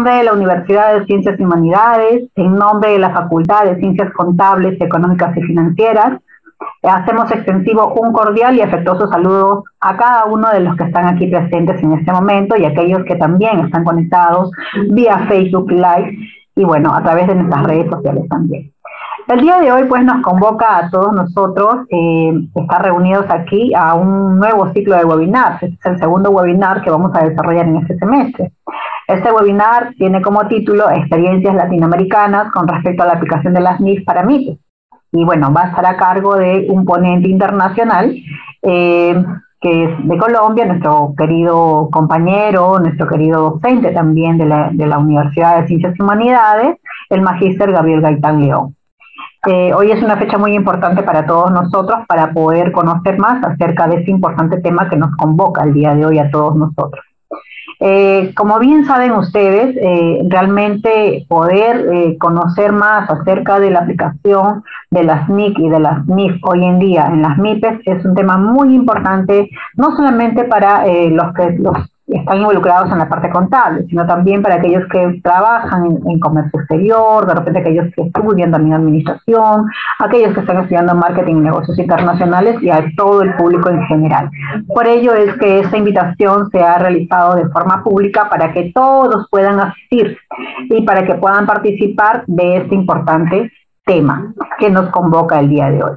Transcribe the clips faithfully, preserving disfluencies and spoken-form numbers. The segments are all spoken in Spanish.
nombre de la Universidad de Ciencias y Humanidades, en nombre de la Facultad de Ciencias Contables, Económicas y Financieras, hacemos extensivo un cordial y afectuoso saludo a cada uno de los que están aquí presentes en este momento y a aquellos que también están conectados vía Facebook Live y bueno, a través de nuestras redes sociales también. El día de hoy pues nos convoca a todos nosotros eh, estar reunidos aquí a un nuevo ciclo de webinars. Este es el segundo webinar que vamos a desarrollar en este semestre. Este webinar tiene como título Experiencias Latinoamericanas con respecto a la aplicación de las N I F para MIPYMES. Y bueno, va a estar a cargo de un ponente internacional eh, que es de Colombia, nuestro querido compañero, nuestro querido docente también de la, de la Universidad de Ciencias y Humanidades, el magíster Gabriel Gaitán León. Eh, hoy es una fecha muy importante para todos nosotros para poder conocer más acerca de este importante tema que nos convoca el día de hoy a todos nosotros. Eh, como bien saben ustedes, eh, realmente poder eh, conocer más acerca de la aplicación de las N I C y de las N I F hoy en día en las MIPYMES es un tema muy importante, no solamente para eh, los que los están involucrados en la parte contable, sino también para aquellos que trabajan en, en comercio exterior, de repente aquellos que estudian también administración, aquellos que están estudiando marketing y negocios internacionales y a todo el público en general. Por ello es que esta invitación se ha realizado de forma pública para que todos puedan asistir y para que puedan participar de este importante tema que nos convoca el día de hoy.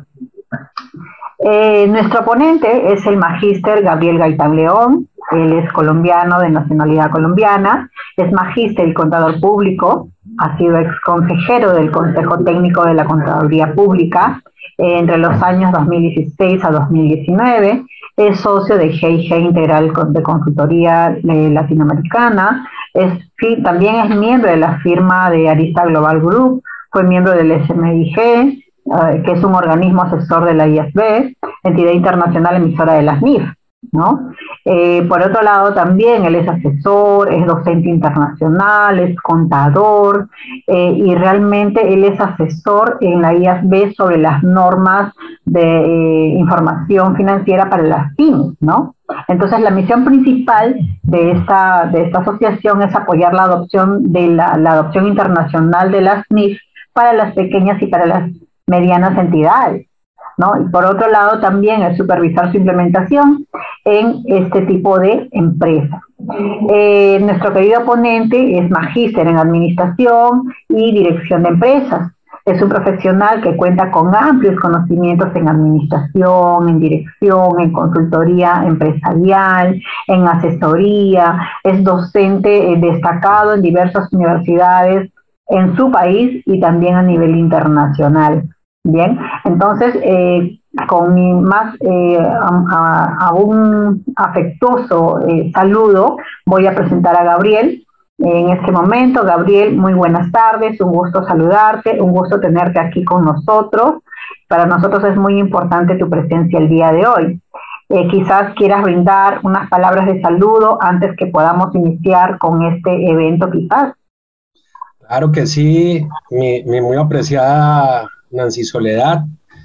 Eh, nuestro ponente es el magíster Gabriel Gaitán León. Él es colombiano, de nacionalidad colombiana, es magíster y contador público, ha sido ex consejero del Consejo Técnico de la Contaduría Pública eh, entre los años dos mil dieciséis a dos mil diecinueve, es socio de G I G Integral de Consultoría eh, Latinoamericana, es, también es miembro de la firma de Arista Global Group, fue miembro del S M I G, eh, que es un organismo asesor de la I S B, entidad internacional emisora de las N I F, ¿no? Eh, por otro lado también él es asesor, es docente internacional, es contador eh, y realmente él es asesor en la I A S B sobre las normas de eh, información financiera para las pymes, ¿no? Entonces la misión principal de esta, de esta asociación es apoyar la adopción de la, la adopción internacional de las N I F para las pequeñas y para las medianas entidades, ¿no? Y por otro lado también es supervisar su implementación en este tipo de empresas. Eh, nuestro querido ponente es magíster en administración y dirección de empresas. Es un profesional que cuenta con amplios conocimientos en administración, en dirección, en consultoría empresarial, en asesoría. Es docente eh, destacado en diversas universidades en su país y también a nivel internacional. Bien, entonces, eh, con mi más eh, a, a, a un afectuoso eh, saludo, voy a presentar a Gabriel. En este momento, Gabriel, muy buenas tardes, un gusto saludarte, un gusto tenerte aquí con nosotros. Para nosotros es muy importante tu presencia el día de hoy. Eh, quizás quieras brindar unas palabras de saludo antes que podamos iniciar con este evento, quizás. Claro que sí, mi, mi muy apreciada Nancy Soledad,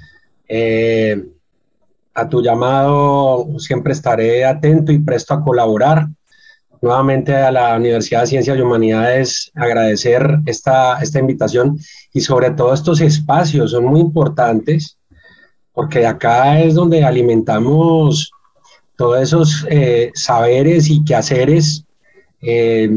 eh, a tu llamado siempre estaré atento y presto a colaborar. Nuevamente a la Universidad de Ciencias y Humanidades agradecer esta, esta invitación y sobre todo estos espacios son muy importantes porque acá es donde alimentamos todos esos eh, saberes y quehaceres eh,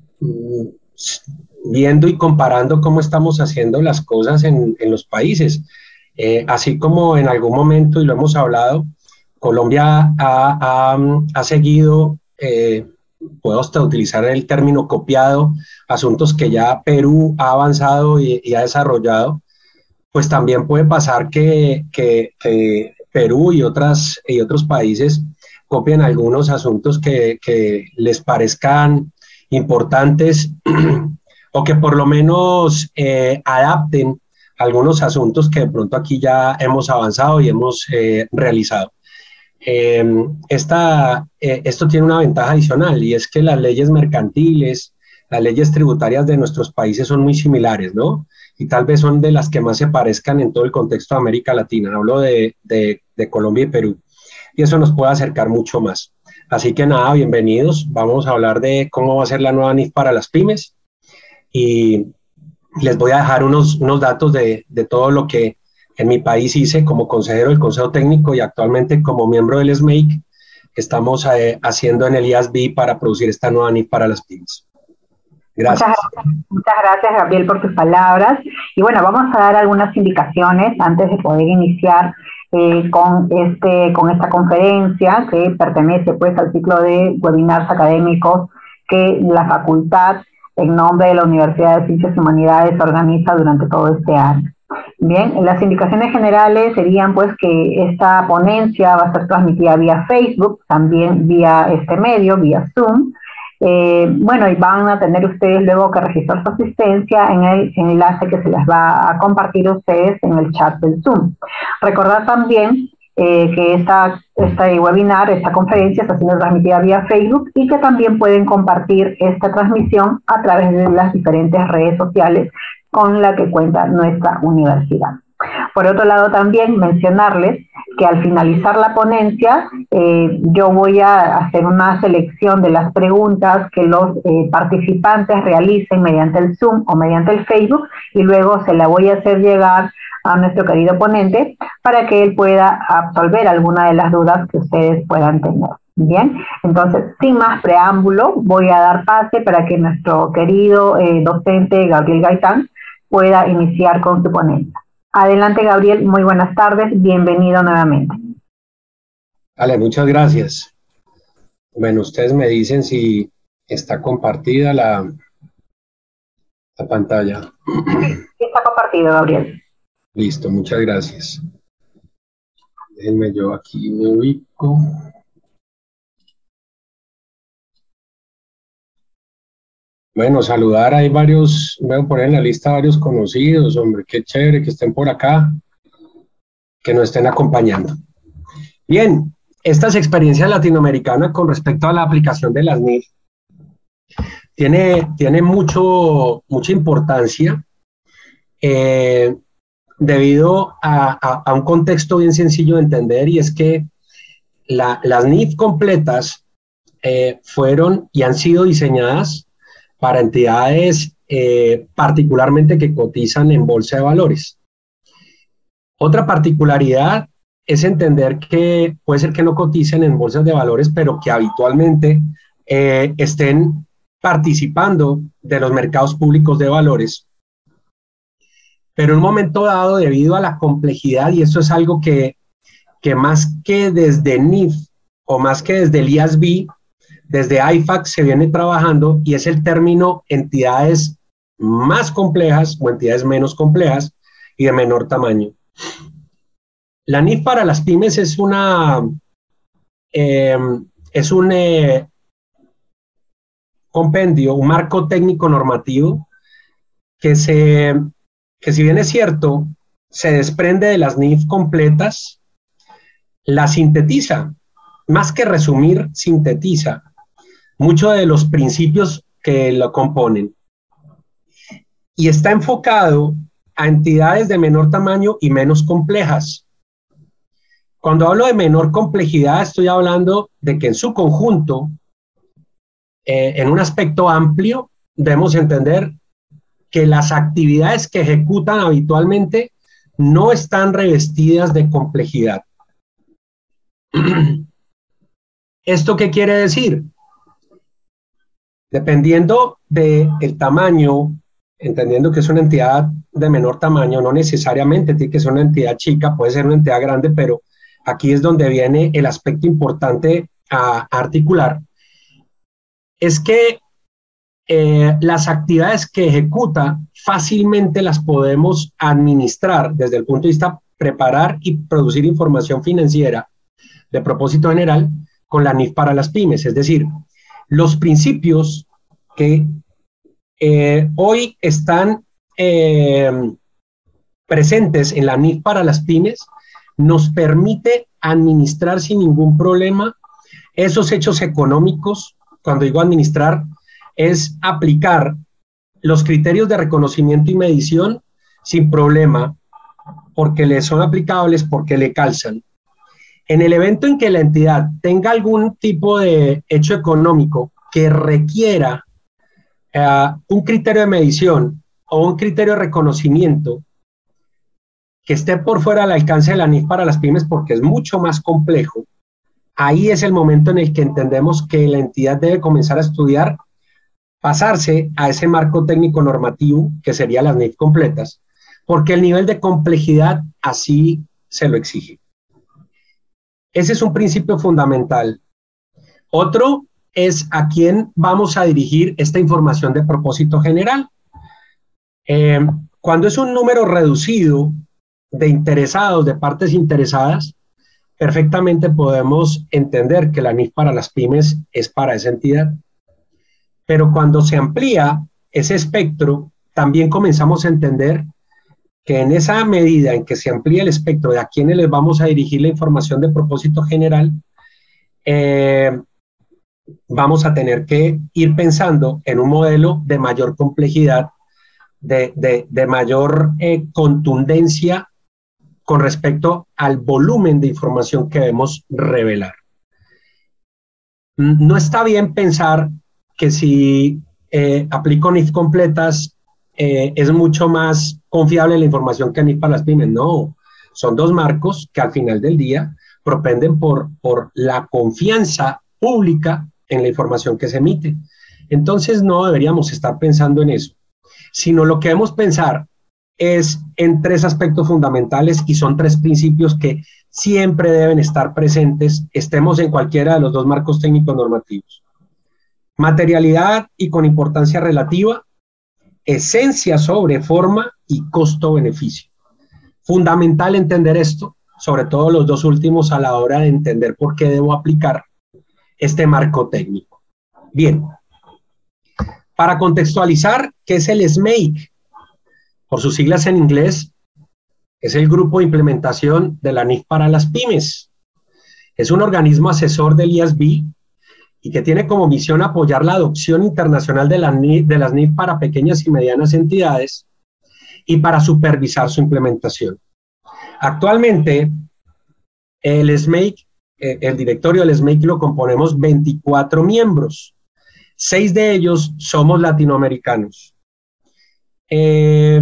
viendo y comparando cómo estamos haciendo las cosas en, en los países. Eh, así como en algún momento, y lo hemos hablado, Colombia ha, ha, ha seguido, eh, puedo hasta utilizar el término copiado, asuntos que ya Perú ha avanzado y, y ha desarrollado, pues también puede pasar que, que, que Perú y, otras, y otros países copien algunos asuntos que, que les parezcan importantes o que por lo menos eh, adapten algunos asuntos que de pronto aquí ya hemos avanzado y hemos eh, realizado. Eh, esta, eh, esto tiene una ventaja adicional y es que las leyes mercantiles, las leyes tributarias de nuestros países son muy similares, ¿no? Y tal vez son de las que más se parezcan en todo el contexto de América Latina. Hablo de, de, de Colombia y Perú. Y eso nos puede acercar mucho más. Así que nada, bienvenidos. Vamos a hablar de cómo va a ser la nueva N I F para las pymes. y les voy a dejar unos, unos datos de, de todo lo que en mi país hice como consejero del Consejo Técnico y actualmente como miembro del S M A I C, que estamos eh, haciendo en el I A S B para producir esta nueva N I F para las pymes. Gracias. Muchas gracias, muchas gracias, Gabriel, por tus palabras. Y bueno, vamos a dar algunas indicaciones antes de poder iniciar eh, con, este, con esta conferencia que pertenece pues al ciclo de webinars académicos que la facultad, en nombre de la Universidad de Ciencias y Humanidades, organiza durante todo este año. Bien, las indicaciones generales serían pues que esta ponencia va a ser transmitida vía Facebook, también vía este medio, vía Zoom. Eh, bueno, y van a tener ustedes luego que registrar su asistencia en el enlace que se les va a compartir a ustedes en el chat del Zoom. Recordar también eh, que esta, este webinar, esta conferencia está siendo transmitida vía Facebook y que también pueden compartir esta transmisión a través de las diferentes redes sociales con la que cuenta nuestra universidad. Por otro lado, también mencionarles que al finalizar la ponencia, eh, yo voy a hacer una selección de las preguntas que los eh, participantes realicen mediante el Zoom o mediante el Facebook y luego se la voy a hacer llegar a nuestro querido ponente para que él pueda absolver alguna de las dudas que ustedes puedan tener. Bien, entonces, sin más preámbulo, voy a dar pase para que nuestro querido eh, docente Gabriel Gaitán pueda iniciar con su ponencia. Adelante, Gabriel, muy buenas tardes, bienvenido nuevamente. Vale, muchas gracias. Bueno, ustedes me dicen si está compartida la, la pantalla. Sí, está compartido, Gabriel. Listo, muchas gracias. Déjenme yo aquí me ubico. Bueno, saludar, hay varios, voy a poner en la lista varios conocidos, hombre, qué chévere que estén por acá, que nos estén acompañando. Bien, estas experiencias latinoamericanas con respecto a la aplicación de las N I F tiene, tiene mucho, mucha importancia eh, debido a, a, a un contexto bien sencillo de entender, y es que la, las N I F completas eh, fueron y han sido diseñadas para entidades eh, particularmente que cotizan en bolsa de valores. Otra particularidad es entender que puede ser que no coticen en bolsas de valores, pero que habitualmente eh, estén participando de los mercados públicos de valores. Pero en un momento dado, debido a la complejidad, y eso es algo que, que más que desde N I F o más que desde el I A S B, desde I F A C se viene trabajando, y es el término entidades más complejas o entidades menos complejas y de menor tamaño. La N I F para las pymes es una eh, es un eh, compendio, un marco técnico normativo que se que si bien es cierto se desprende de las N I F completas, la sintetiza, más que resumir, sintetiza muchos de los principios que lo componen. Y está enfocado a entidades de menor tamaño y menos complejas. Cuando hablo de menor complejidad, estoy hablando de que en su conjunto, eh, en un aspecto amplio, debemos entender que las actividades que ejecutan habitualmente no están revestidas de complejidad. ¿Esto qué quiere decir? Dependiendo del tamaño, entendiendo que es una entidad de menor tamaño, no necesariamente tiene que ser una entidad chica, puede ser una entidad grande, pero aquí es donde viene el aspecto importante a articular, es que eh, las actividades que ejecuta fácilmente las podemos administrar desde el punto de vista preparar y producir información financiera de propósito general con la N I F para las pymes, es decir, los principios que eh, hoy están eh, presentes en la N I F para las pymes nos permite administrar sin ningún problema esos hechos económicos. Cuando digo administrar, es aplicar los criterios de reconocimiento y medición sin problema, porque le son aplicables, porque le calzan. En el evento en que la entidad tenga algún tipo de hecho económico que requiera eh, un criterio de medición o un criterio de reconocimiento que esté por fuera del alcance de la N I F para las pymes porque es mucho más complejo, ahí es el momento en el que entendemos que la entidad debe comenzar a estudiar, pasarse a ese marco técnico normativo, que sería las N I F completas, porque el nivel de complejidad así se lo exige. Ese es un principio fundamental. Otro es a quién vamos a dirigir esta información de propósito general. Eh, cuando es un número reducido de interesados, de partes interesadas, perfectamente podemos entender que la N I F para las pymes es para esa entidad. Pero cuando se amplía ese espectro, también comenzamos a entender que en esa medida en que se amplía el espectro de a quiénes les vamos a dirigir la información de propósito general, eh, vamos a tener que ir pensando en un modelo de mayor complejidad, de, de, de mayor eh, contundencia con respecto al volumen de información que debemos revelar. No está bien pensar que si eh, aplico N I F completas eh, es mucho más confiable la información que N I F para las pymes. No, son dos marcos que al final del día propenden por, por la confianza pública en la información que se emite. Entonces no deberíamos estar pensando en eso, sino lo que debemos pensar es en tres aspectos fundamentales y son tres principios que siempre deben estar presentes, estemos en cualquiera de los dos marcos técnicos normativos. Materialidad y con importancia relativa, esencia sobre forma y costo-beneficio. Fundamental entender esto, sobre todo los dos últimos a la hora de entender por qué debo aplicar este marco técnico. Bien, para contextualizar, ¿qué es el S M A K? Por sus siglas en inglés, es el Grupo de Implementación de la N I F para las Pymes. Es un organismo asesor del I A S B y que tiene como misión apoyar la adopción internacional de, la N I F, de las N I F para pequeñas y medianas entidades y para supervisar su implementación. Actualmente, el S M A K, eh, el directorio del S M A K lo componemos veinticuatro miembros. Seis de ellos somos latinoamericanos. Eh,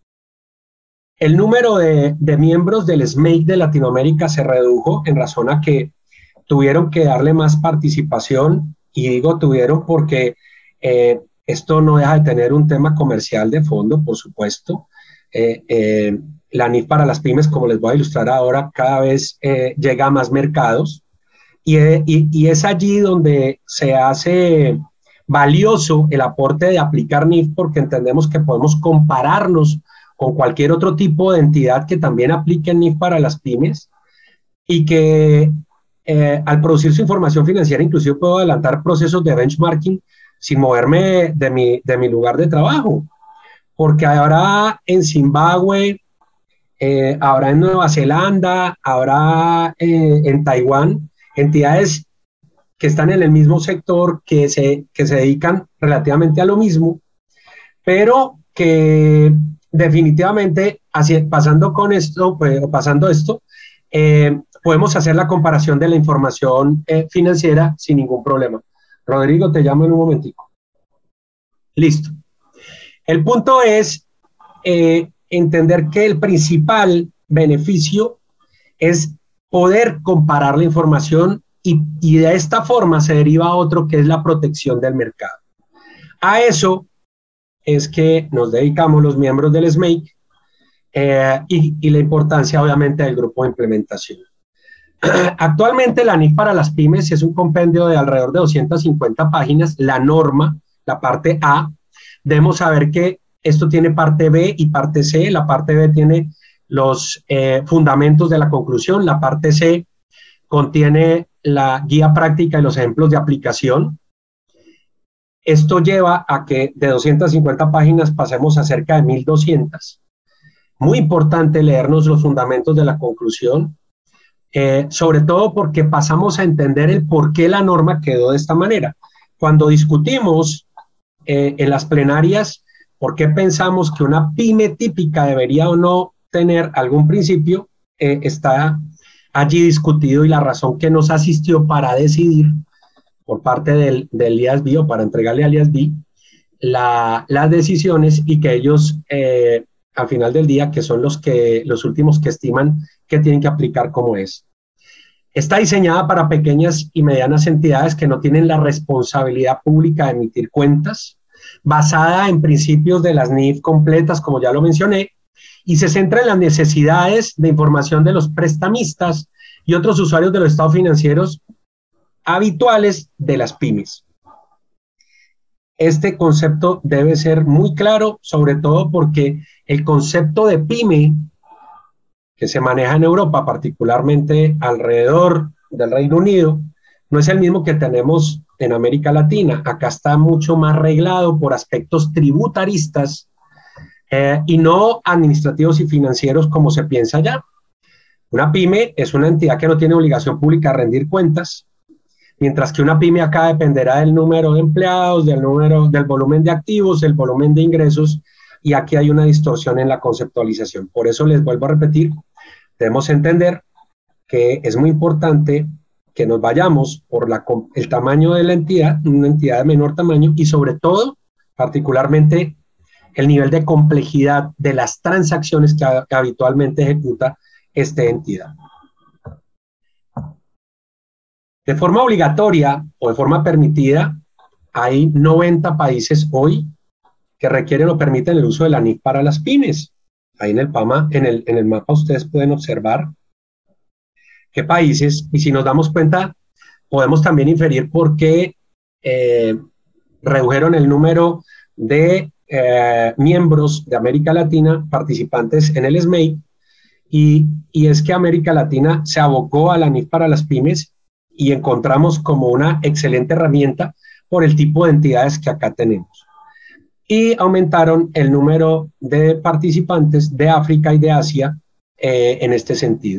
el número de, de miembros del S M A K de Latinoamérica se redujo en razón a que tuvieron que darle más participación, y digo tuvieron porque eh, esto no deja de tener un tema comercial de fondo, por supuesto. Eh, eh, la N I F para las pymes, como les voy a ilustrar ahora, cada vez eh, llega a más mercados, y, eh, y, y es allí donde se hace valioso el aporte de aplicar N I F, porque entendemos que podemos compararnos con cualquier otro tipo de entidad que también aplique N I F para las pymes, y que eh, al producir su información financiera inclusive puedo adelantar procesos de benchmarking sin moverme de mi, de mi lugar de trabajo, porque habrá en Zimbabue, eh, habrá en Nueva Zelanda, habrá eh, en Taiwán entidades que están en el mismo sector, que se, que se dedican relativamente a lo mismo, pero que definitivamente, así, pasando con esto, pues, o pasando esto, eh, podemos hacer la comparación de la información eh, financiera sin ningún problema. Rodrigo, te llamo en un momentico. Listo. El punto es eh, entender que el principal beneficio es poder comparar la información y, y de esta forma se deriva otro que es la protección del mercado. A eso es que nos dedicamos los miembros del S M A K eh, y, y la importancia obviamente del grupo de implementación. Actualmente la N I F para las pymes es un compendio de alrededor de doscientas cincuenta páginas. La norma, la parte A, debemos saber que esto tiene parte B y parte C. La parte B tiene los eh, fundamentos de la conclusión, la parte C contiene la guía práctica y los ejemplos de aplicación. Esto lleva a que de doscientas cincuenta páginas pasemos a cerca de mil doscientas. Muy importante leernos los fundamentos de la conclusión, eh, sobre todo porque pasamos a entender el por qué la norma quedó de esta manera. Cuando discutimos eh, en las plenarias por qué pensamos que una pyme típica debería o no tener algún principio, eh, está allí discutido, y la razón que nos asistió para decidir por parte del, del I A S B o para entregarle al I A S B la, las decisiones y que ellos, eh, al final del día, que son los, que, los últimos que estiman que tienen que aplicar como es. Está diseñada para pequeñas y medianas entidades que no tienen la responsabilidad pública de emitir cuentas, basada en principios de las N I F completas, como ya lo mencioné, y se centra en las necesidades de información de los prestamistas y otros usuarios de los estados financieros habituales de las pymes. Este concepto debe ser muy claro, sobre todo porque el concepto de pyme que se maneja en Europa, particularmente alrededor del Reino Unido, no es el mismo que tenemos en América Latina. Acá está mucho más reglado por aspectos tributaristas eh, y no administrativos y financieros como se piensa allá. Una pyme es una entidad que no tiene obligación pública de rendir cuentas, mientras que una pyme acá dependerá del número de empleados, del, número, del volumen de activos, del volumen de ingresos, y aquí hay una distorsión en la conceptualización. Por eso les vuelvo a repetir, debemos entender que es muy importante que nos vayamos por la, el tamaño de la entidad, una entidad de menor tamaño, y sobre todo, particularmente, el nivel de complejidad de las transacciones que, que habitualmente ejecuta esta entidad. De forma obligatoria o de forma permitida, hay noventa países hoy que requieren o permiten el uso de la N I F para las pymes. Ahí en el, PAMA, en el, en el mapa ustedes pueden observar qué países, y si nos damos cuenta, podemos también inferir por qué eh, redujeron el número de eh, miembros de América Latina participantes en el S M E I, y, y es que América Latina se abocó a la N I F para las pymes y encontramos como una excelente herramienta por el tipo de entidades que acá tenemos. Y aumentaron el número de participantes de África y de Asia eh, en este sentido.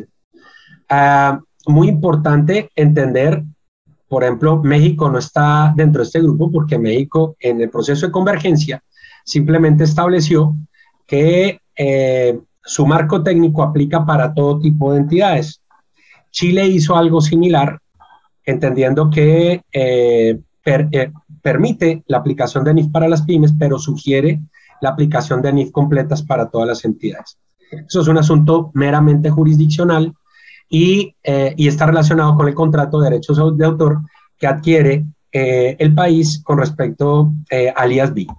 Uh, muy importante entender, por ejemplo, México no está dentro de este grupo porque México en el proceso de convergencia simplemente estableció que eh, su marco técnico aplica para todo tipo de entidades. Chile hizo algo similar, entendiendo que eh, per, eh, permite la aplicación de N I F para las pymes, pero sugiere la aplicación de N I F completas para todas las entidades. Eso es un asunto meramente jurisdiccional y, eh, y está relacionado con el contrato de derechos de autor que adquiere eh, el país con respecto eh, al I A S B.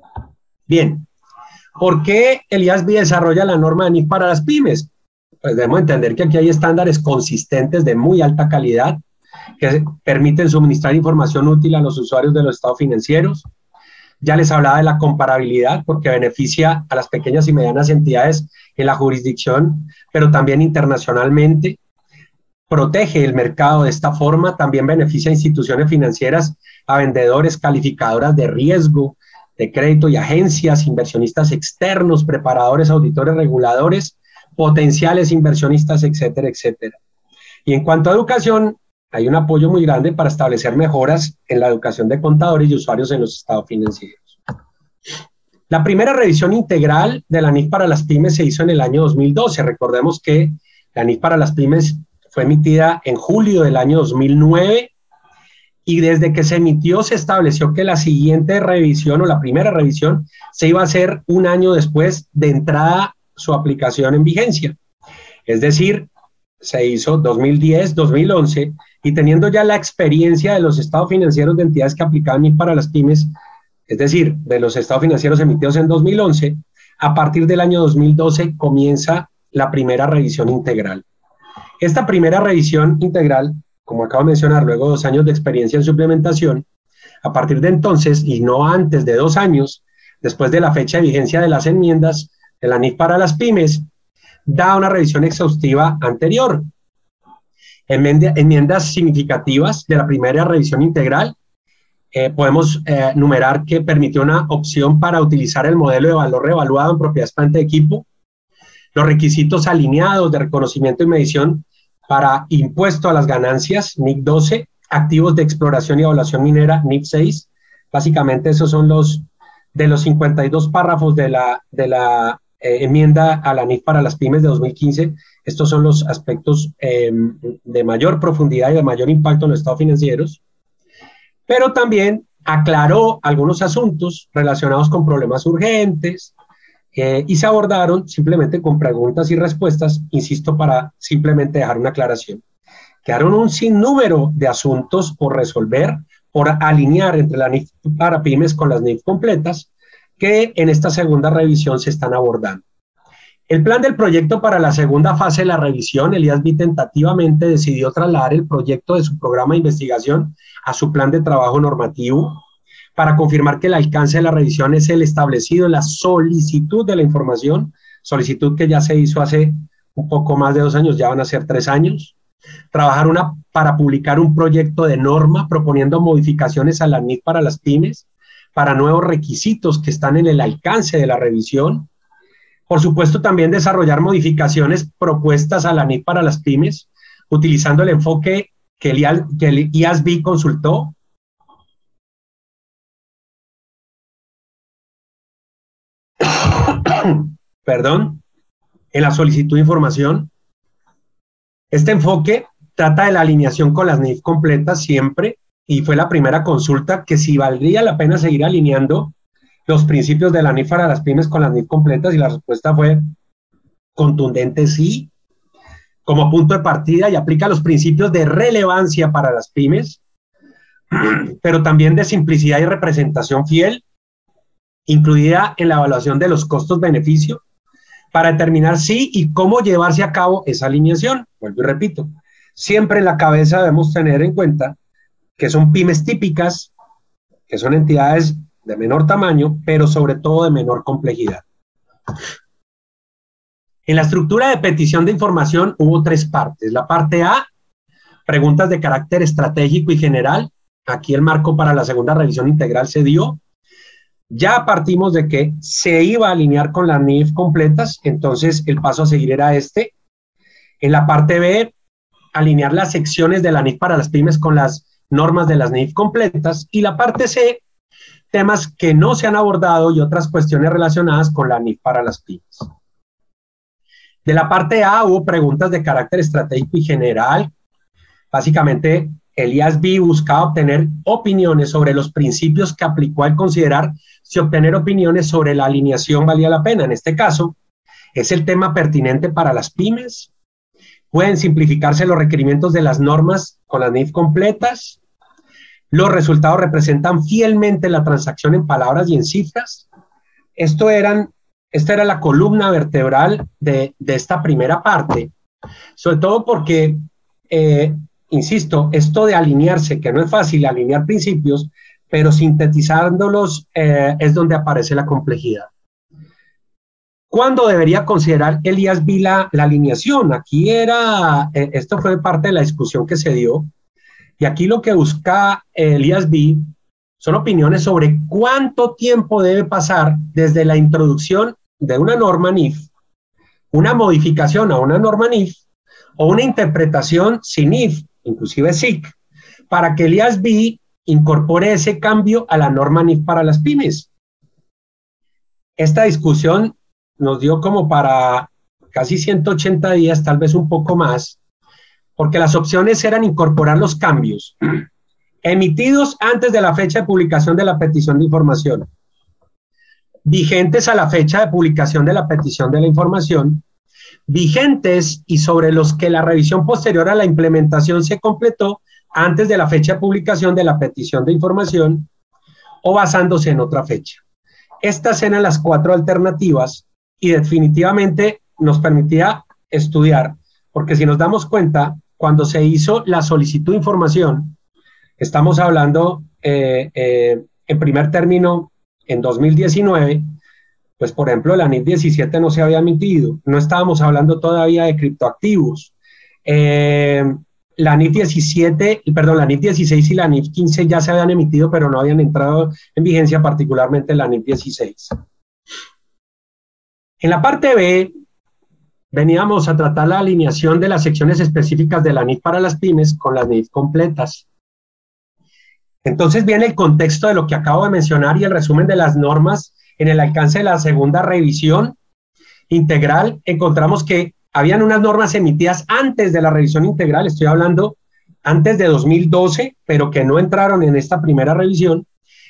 Bien, ¿por qué el I A S B desarrolla la norma de N I F para las pymes? Pues debemos entender que aquí hay estándares consistentes de muy alta calidad que permiten suministrar información útil a los usuarios de los estados financieros. Ya les hablaba de la comparabilidad porque beneficia a las pequeñas y medianas entidades en la jurisdicción, pero también internacionalmente. Protege el mercado de esta forma, también beneficia a instituciones financieras, a vendedores, calificadoras de riesgo, de crédito y agencias, inversionistas externos, preparadores, auditores, reguladores, potenciales inversionistas, etcétera, etcétera. Y en cuanto a educación, hay un apoyo muy grande para establecer mejoras en la educación de contadores y usuarios en los estados financieros. La primera revisión integral de la N I F para las pymes se hizo en el año dos mil doce. Recordemos que la N I F para las pymes fue emitida en julio del año dos mil nueve y desde que se emitió se estableció que la siguiente revisión o la primera revisión se iba a hacer un año después de entrada su aplicación en vigencia. Es decir, se hizo dos mil diez, dos mil once, y teniendo ya la experiencia de los estados financieros de entidades que aplicaban N I F para las pymes, es decir, de los estados financieros emitidos en dos mil once, a partir del año dos mil doce comienza la primera revisión integral. Esta primera revisión integral, como acabo de mencionar, luego de dos años de experiencia en su implementación, a partir de entonces, y no antes de dos años, después de la fecha de vigencia de las enmiendas de la N I F para las pymes, da una revisión exhaustiva anterior. Enmiendas significativas de la primera revisión integral. Eh, podemos eh, numerar que permitió una opción para utilizar el modelo de valor revaluado en propiedad de equipo, los requisitos alineados de reconocimiento y medición para impuesto a las ganancias, N I C doce, activos de exploración y evaluación minera, N I C seis. Básicamente esos son los de los cincuenta y dos párrafos de la, de la eh, enmienda a la N I F para las pymes de dos mil quince. Estos son los aspectos eh, de mayor profundidad y de mayor impacto en los estados financieros. Pero también aclaró algunos asuntos relacionados con problemas urgentes eh, y se abordaron simplemente con preguntas y respuestas, insisto, para simplemente dejar una aclaración. Quedaron un sinnúmero de asuntos por resolver, por alinear entre la N I F para pymes con las N I F completas, que en esta segunda revisión se están abordando. El plan del proyecto para la segunda fase de la revisión, el I A S B tentativamente decidió trasladar el proyecto de su programa de investigación a su plan de trabajo normativo para confirmar que el alcance de la revisión es el establecido en la solicitud de la información, solicitud que ya se hizo hace un poco más de dos años, ya van a ser tres años. Trabajar una, para publicar un proyecto de norma proponiendo modificaciones a la N I F para las pymes, para nuevos requisitos que están en el alcance de la revisión. Por supuesto, también desarrollar modificaciones propuestas a la N I F para las pymes, utilizando el enfoque que el, I A S B consultó. Perdón, en la solicitud de información. Este enfoque trata de la alineación con las N I F completas siempre, y fue la primera consulta que si valdría la pena seguir alineando los principios de la N I F para las pymes con las N I F completas, y la respuesta fue contundente sí, como punto de partida, y aplica los principios de relevancia para las pymes, pero también de simplicidad y representación fiel, incluida en la evaluación de los costos-beneficio, para determinar si y cómo llevarse a cabo esa alineación. Vuelvo y repito, siempre en la cabeza debemos tener en cuenta que son pymes típicas, que son entidades de menor tamaño, pero sobre todo de menor complejidad. En la estructura de petición de información hubo tres partes. La parte A, preguntas de carácter estratégico y general. Aquí el marco para la segunda revisión integral se dio. Ya partimos de que se iba a alinear con las N I F completas, entonces el paso a seguir era este. En la parte B, alinear las secciones de la N I F para las pymes con las normas de las N I F completas. Y la parte C, temas que no se han abordado y otras cuestiones relacionadas con la N I F para las pymes. De la parte A hubo preguntas de carácter estratégico y general. Básicamente, el I A S B buscaba obtener opiniones sobre los principios que aplicó al considerar si obtener opiniones sobre la alineación valía la pena. En este caso, ¿es el tema pertinente para las pymes? ¿Pueden simplificarse los requerimientos de las normas con las N I F completas? ¿Los resultados representan fielmente la transacción en palabras y en cifras? Esto eran, esta era la columna vertebral de, de esta primera parte, sobre todo porque, eh, insisto, esto de alinearse, que no es fácil alinear principios, pero sintetizándolos eh, es donde aparece la complejidad. ¿Cuándo debería considerar el I A S B la, la alineación? Aquí era, eh, esto fue parte de la discusión que se dio, y aquí lo que busca el I A S B son opiniones sobre cuánto tiempo debe pasar desde la introducción de una norma N I F, una modificación a una norma N I F, o una interpretación sin N I F, inclusive S I C, para que el I A S B incorpore ese cambio a la norma N I F para las pymes. Esta discusión nos dio como para casi ciento ochenta días, tal vez un poco más, porque las opciones eran incorporar los cambios emitidos antes de la fecha de publicación de la petición de información, vigentes a la fecha de publicación de la petición de la información, vigentes y sobre los que la revisión posterior a la implementación se completó antes de la fecha de publicación de la petición de información, o basándose en otra fecha. Estas eran las cuatro alternativas y definitivamente nos permitía estudiar, porque si nos damos cuenta, cuando se hizo la solicitud de información, estamos hablando eh, eh, en primer término en dos mil diecinueve, pues por ejemplo la N I F diecisiete no se había emitido, no estábamos hablando todavía de criptoactivos. Eh, la N I F diecisiete, perdón, la N I F dieciséis y la N I F quince ya se habían emitido, pero no habían entrado en vigencia, particularmente la N I F dieciséis. En la parte B, veníamos a tratar la alineación de las secciones específicas de la N I F para las pymes con las N I F completas. Entonces viene el contexto de lo que acabo de mencionar y el resumen de las normas en el alcance de la segunda revisión integral. Encontramos que habían unas normas emitidas antes de la revisión integral, estoy hablando antes de dos mil doce, pero que no entraron en esta primera revisión,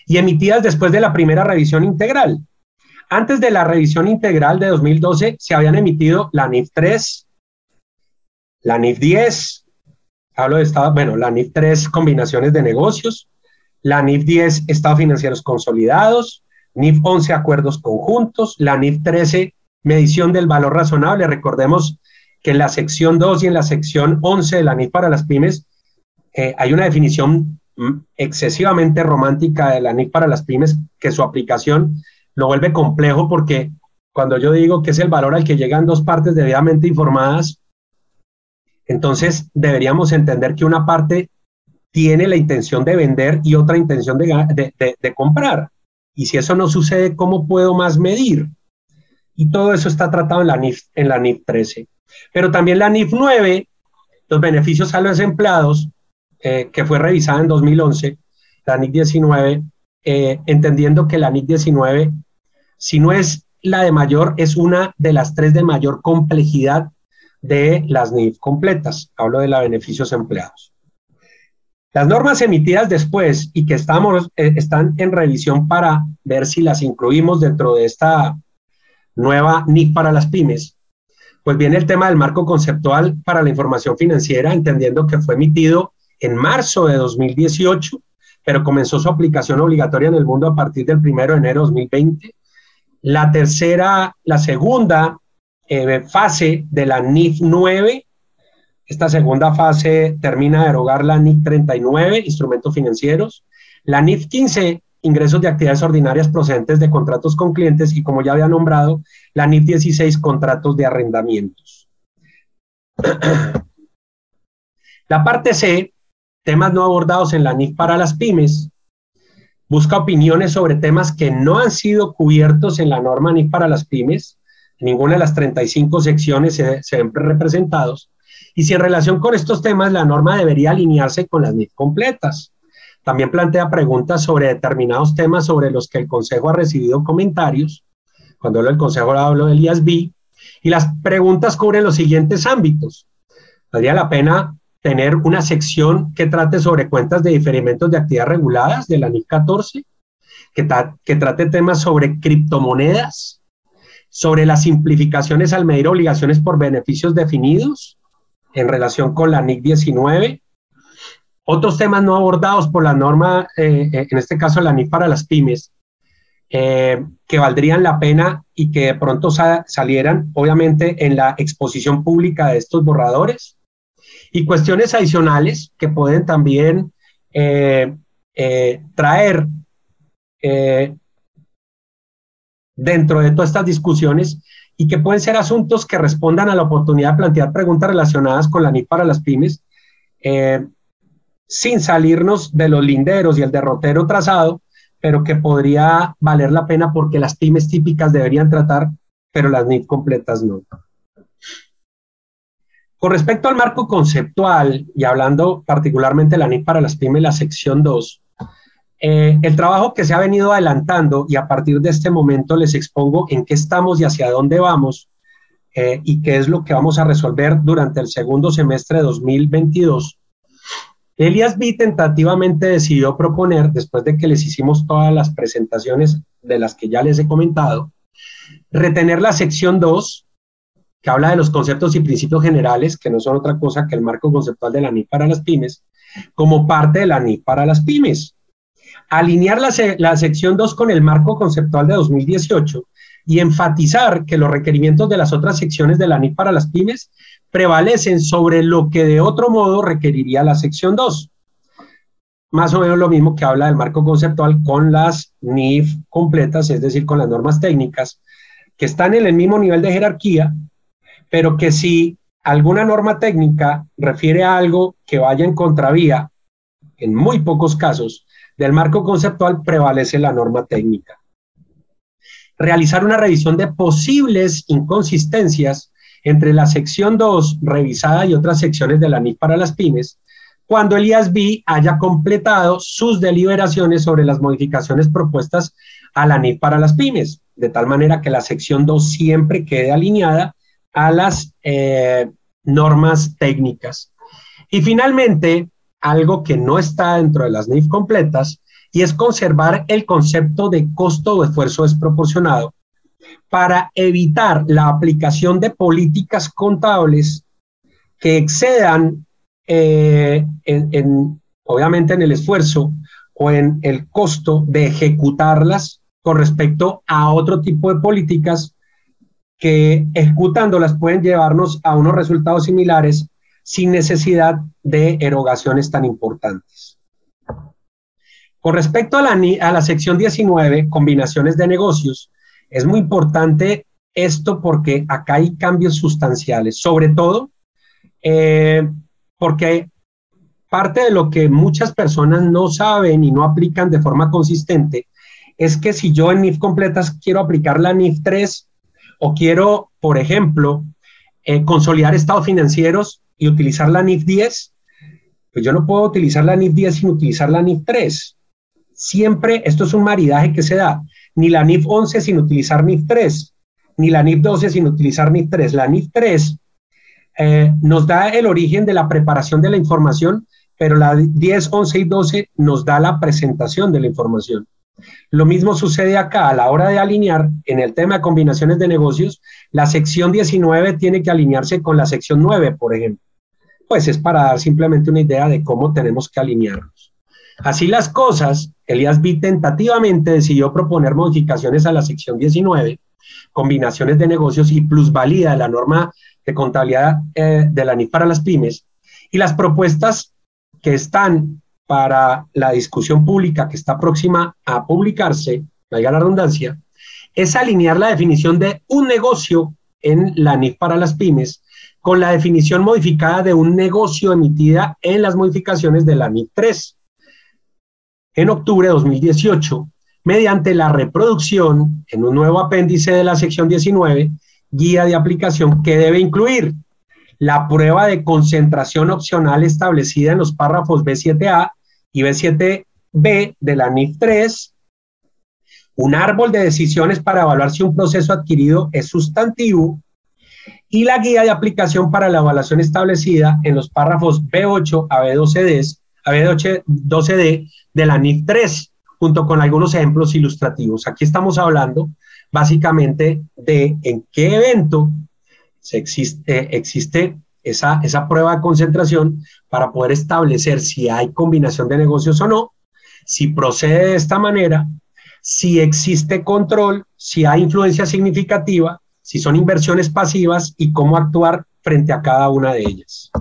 y emitidas después de la primera revisión integral. Antes de la revisión integral de dos mil doce se habían emitido la N I F tres, la N I F diez, hablo de estado, bueno, la N I F tres combinaciones de negocios, la N I F diez estados financieros consolidados, N I F once acuerdos conjuntos, la N I F trece medición del valor razonable. Recordemos que en la sección dos y en la sección once de la N I F para las pymes eh, hay una definición excesivamente romántica de la N I F para las pymes, que su aplicación lo vuelve complejo, porque cuando yo digo que es el valor al que llegan dos partes debidamente informadas, entonces deberíamos entender que una parte tiene la intención de vender y otra intención de, de, de, de comprar. Y si eso no sucede, ¿cómo puedo más medir? Y todo eso está tratado en la N I F, en la N I F trece. Pero también la N I F nueve, los beneficios a los empleados, eh, que fue revisada en dos mil once, la N I F diecinueve, eh, entendiendo que la N I F diecinueve, si no es la de mayor, es una de las tres de mayor complejidad de las N I F completas. Hablo de la beneficios empleados. Las normas emitidas después y que estamos, eh, están en revisión para ver si las incluimos dentro de esta nueva N I F para las pymes, pues viene el tema del marco conceptual para la información financiera, entendiendo que fue emitido en marzo de dos mil dieciocho, pero comenzó su aplicación obligatoria en el mundo a partir del primero de enero de dos mil veinte. La tercera, la segunda eh, fase de la N I F nueve, esta segunda fase termina de derogar la N I F treinta y nueve, instrumentos financieros, la N I F quince, ingresos de actividades ordinarias procedentes de contratos con clientes, y como ya había nombrado, la N I F dieciséis, contratos de arrendamientos. La parte C, temas no abordados en la N I F para las pymes, busca opiniones sobre temas que no han sido cubiertos en la norma N I F para las pymes. En ninguna de las treinta y cinco secciones se, se ven representados, y si en relación con estos temas la norma debería alinearse con las N I F completas. También plantea preguntas sobre determinados temas sobre los que el Consejo ha recibido comentarios. Cuando hablo del Consejo hablo del I A S B, y las preguntas cubren los siguientes ámbitos. Valdría la pena tener una sección que trate sobre cuentas de diferimentos de actividades reguladas de la N I F catorce, que, que trate temas sobre criptomonedas, sobre las simplificaciones al medir obligaciones por beneficios definidos en relación con la N I F diecinueve, otros temas no abordados por la norma, eh, en este caso la N I F para las pymes, eh, que valdrían la pena y que de pronto sa salieran, obviamente, en la exposición pública de estos borradores, y cuestiones adicionales que pueden también eh, eh, traer eh, dentro de todas estas discusiones, y que pueden ser asuntos que respondan a la oportunidad de plantear preguntas relacionadas con la N I F para las pymes, eh, sin salirnos de los linderos y el derrotero trazado, pero que podría valer la pena porque las pymes típicas deberían tratar, pero las N I F completas no. Con respecto al marco conceptual, y hablando particularmente de la N I F para las pymes, la sección dos, eh, el trabajo que se ha venido adelantando, y a partir de este momento les expongo en qué estamos y hacia dónde vamos, eh, y qué es lo que vamos a resolver durante el segundo semestre de dos mil veintidós. El I A S B tentativamente decidió proponer, después de que les hicimos todas las presentaciones de las que ya les he comentado, retener la sección dos, que habla de los conceptos y principios generales, que no son otra cosa que el marco conceptual de la N I F para las pymes, como parte de la N I F para las pymes. Alinear la, la sección dos con el marco conceptual de dos mil dieciocho y enfatizar que los requerimientos de las otras secciones de la N I F para las pymes prevalecen sobre lo que de otro modo requeriría la sección dos. Más o menos lo mismo que habla del marco conceptual con las N I F completas, es decir, con las normas técnicas, que están en el mismo nivel de jerarquía, pero que si alguna norma técnica refiere a algo que vaya en contravía, en muy pocos casos, del marco conceptual, prevalece la norma técnica. Realizar una revisión de posibles inconsistencias entre la sección dos revisada y otras secciones de la N I F para las pymes, cuando el I A S B haya completado sus deliberaciones sobre las modificaciones propuestas a la N I F para las pymes, de tal manera que la sección dos siempre quede alineada a las eh, normas técnicas. Y finalmente, algo que no está dentro de las N I F completas, y es conservar el concepto de costo o esfuerzo desproporcionado para evitar la aplicación de políticas contables que excedan eh, en, en, obviamente en el esfuerzo o en el costo de ejecutarlas con respecto a otro tipo de políticas que ejecutándolas pueden llevarnos a unos resultados similares sin necesidad de erogaciones tan importantes. Con respecto a la, a la sección diecinueve, combinaciones de negocios, es muy importante esto porque acá hay cambios sustanciales, sobre todo eh, porque parte de lo que muchas personas no saben y no aplican de forma consistente es que si yo en N I F completas quiero aplicar la N I F tres o quiero, por ejemplo, eh, consolidar estados financieros y utilizar la N I F diez, pues yo no puedo utilizar la N I F diez sin utilizar la N I F tres. Siempre, esto es un maridaje que se da, ni la N I F once sin utilizar N I F tres, ni la N I F doce sin utilizar N I F tres. La N I F tres eh, nos da el origen de la preparación de la información, pero la diez, once y doce nos da la presentación de la información. Lo mismo sucede acá a la hora de alinear en el tema de combinaciones de negocios. La sección diecinueve tiene que alinearse con la sección nueve, por ejemplo. Pues es para dar simplemente una idea de cómo tenemos que alinearnos. Así las cosas, Elías B. tentativamente decidió proponer modificaciones a la sección diecinueve, combinaciones de negocios y plusvalía de la norma de contabilidad eh, de la N I F para las pymes, y las propuestas que están para la discusión pública que está próxima a publicarse, valga la redundancia, es alinear la definición de un negocio en la N I F para las pymes con la definición modificada de un negocio emitida en las modificaciones de la N I F tres en octubre de dos mil dieciocho, mediante la reproducción en un nuevo apéndice de la sección diecinueve, guía de aplicación que debe incluir la prueba de concentración opcional establecida en los párrafos B siete A y B siete B de la N I F tres, un árbol de decisiones para evaluar si un proceso adquirido es sustantivo y la guía de aplicación para la evaluación establecida en los párrafos B ocho a B doce D, a B doce D de la N I F tres, junto con algunos ejemplos ilustrativos. Aquí estamos hablando básicamente de en qué evento se existe, existe esa, esa prueba de concentración para poder establecer si hay combinación de negocios o no, si procede de esta manera, si existe control, si hay influencia significativa, si son inversiones pasivas y cómo actuar frente a cada una de ellas.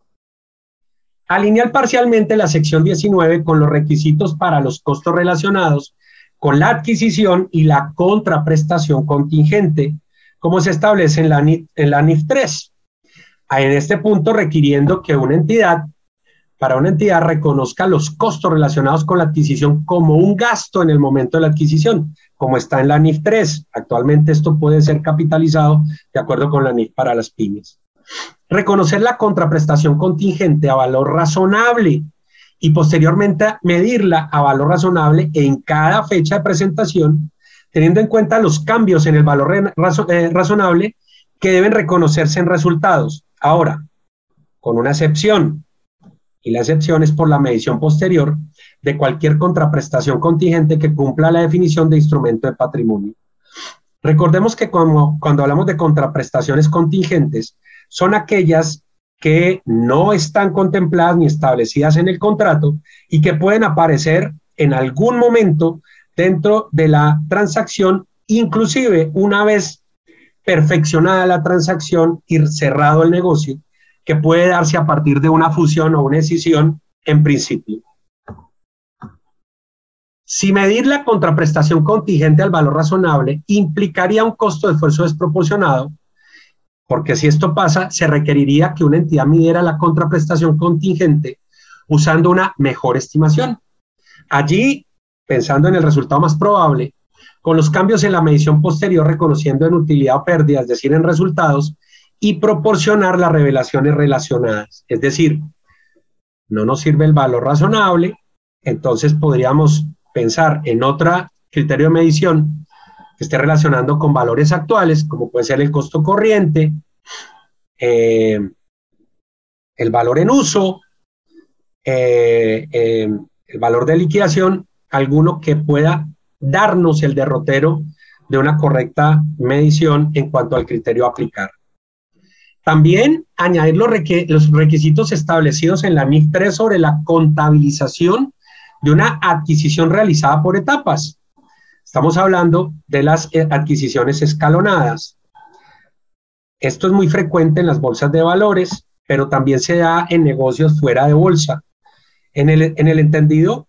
Alinear parcialmente la sección diecinueve con los requisitos para los costos relacionados con la adquisición y la contraprestación contingente, como se establece en la, en la N I F tres. En este punto, requiriendo que una entidad, para una entidad, reconozca los costos relacionados con la adquisición como un gasto en el momento de la adquisición, como está en la N I F tres. Actualmente esto puede ser capitalizado de acuerdo con la N I F para las pymes. Reconocer la contraprestación contingente a valor razonable y posteriormente medirla a valor razonable en cada fecha de presentación, teniendo en cuenta los cambios en el valor razo, eh, razonable que deben reconocerse en resultados. Ahora, con una excepción, y la excepción es por la medición posterior de cualquier contraprestación contingente que cumpla la definición de instrumento de patrimonio. Recordemos que como, cuando hablamos de contraprestaciones contingentes, son aquellas que no están contempladas ni establecidas en el contrato y que pueden aparecer en algún momento dentro de la transacción, inclusive una vez perfeccionada la transacción y cerrado el negocio, que puede darse a partir de una fusión o una escisión en principio. Si medir la contraprestación contingente al valor razonable implicaría un costo de esfuerzo desproporcionado, porque si esto pasa, se requeriría que una entidad midiera la contraprestación contingente usando una mejor estimación. Allí, pensando en el resultado más probable, con los cambios en la medición posterior reconociendo en utilidad o pérdida, es decir, en resultados, y proporcionar las revelaciones relacionadas. Es decir, no nos sirve el valor razonable, entonces podríamos pensar en otro criterio de medición que esté relacionando con valores actuales, como puede ser el costo corriente, eh, el valor en uso, eh, eh, el valor de liquidación alguno que pueda darnos el derrotero de una correcta medición en cuanto al criterio a aplicar. También añadir los, requ los requisitos establecidos en la N I F tres sobre la contabilización de una adquisición realizada por etapas. Estamos hablando de las adquisiciones escalonadas. Esto es muy frecuente en las bolsas de valores, pero también se da en negocios fuera de bolsa. En el, en el entendido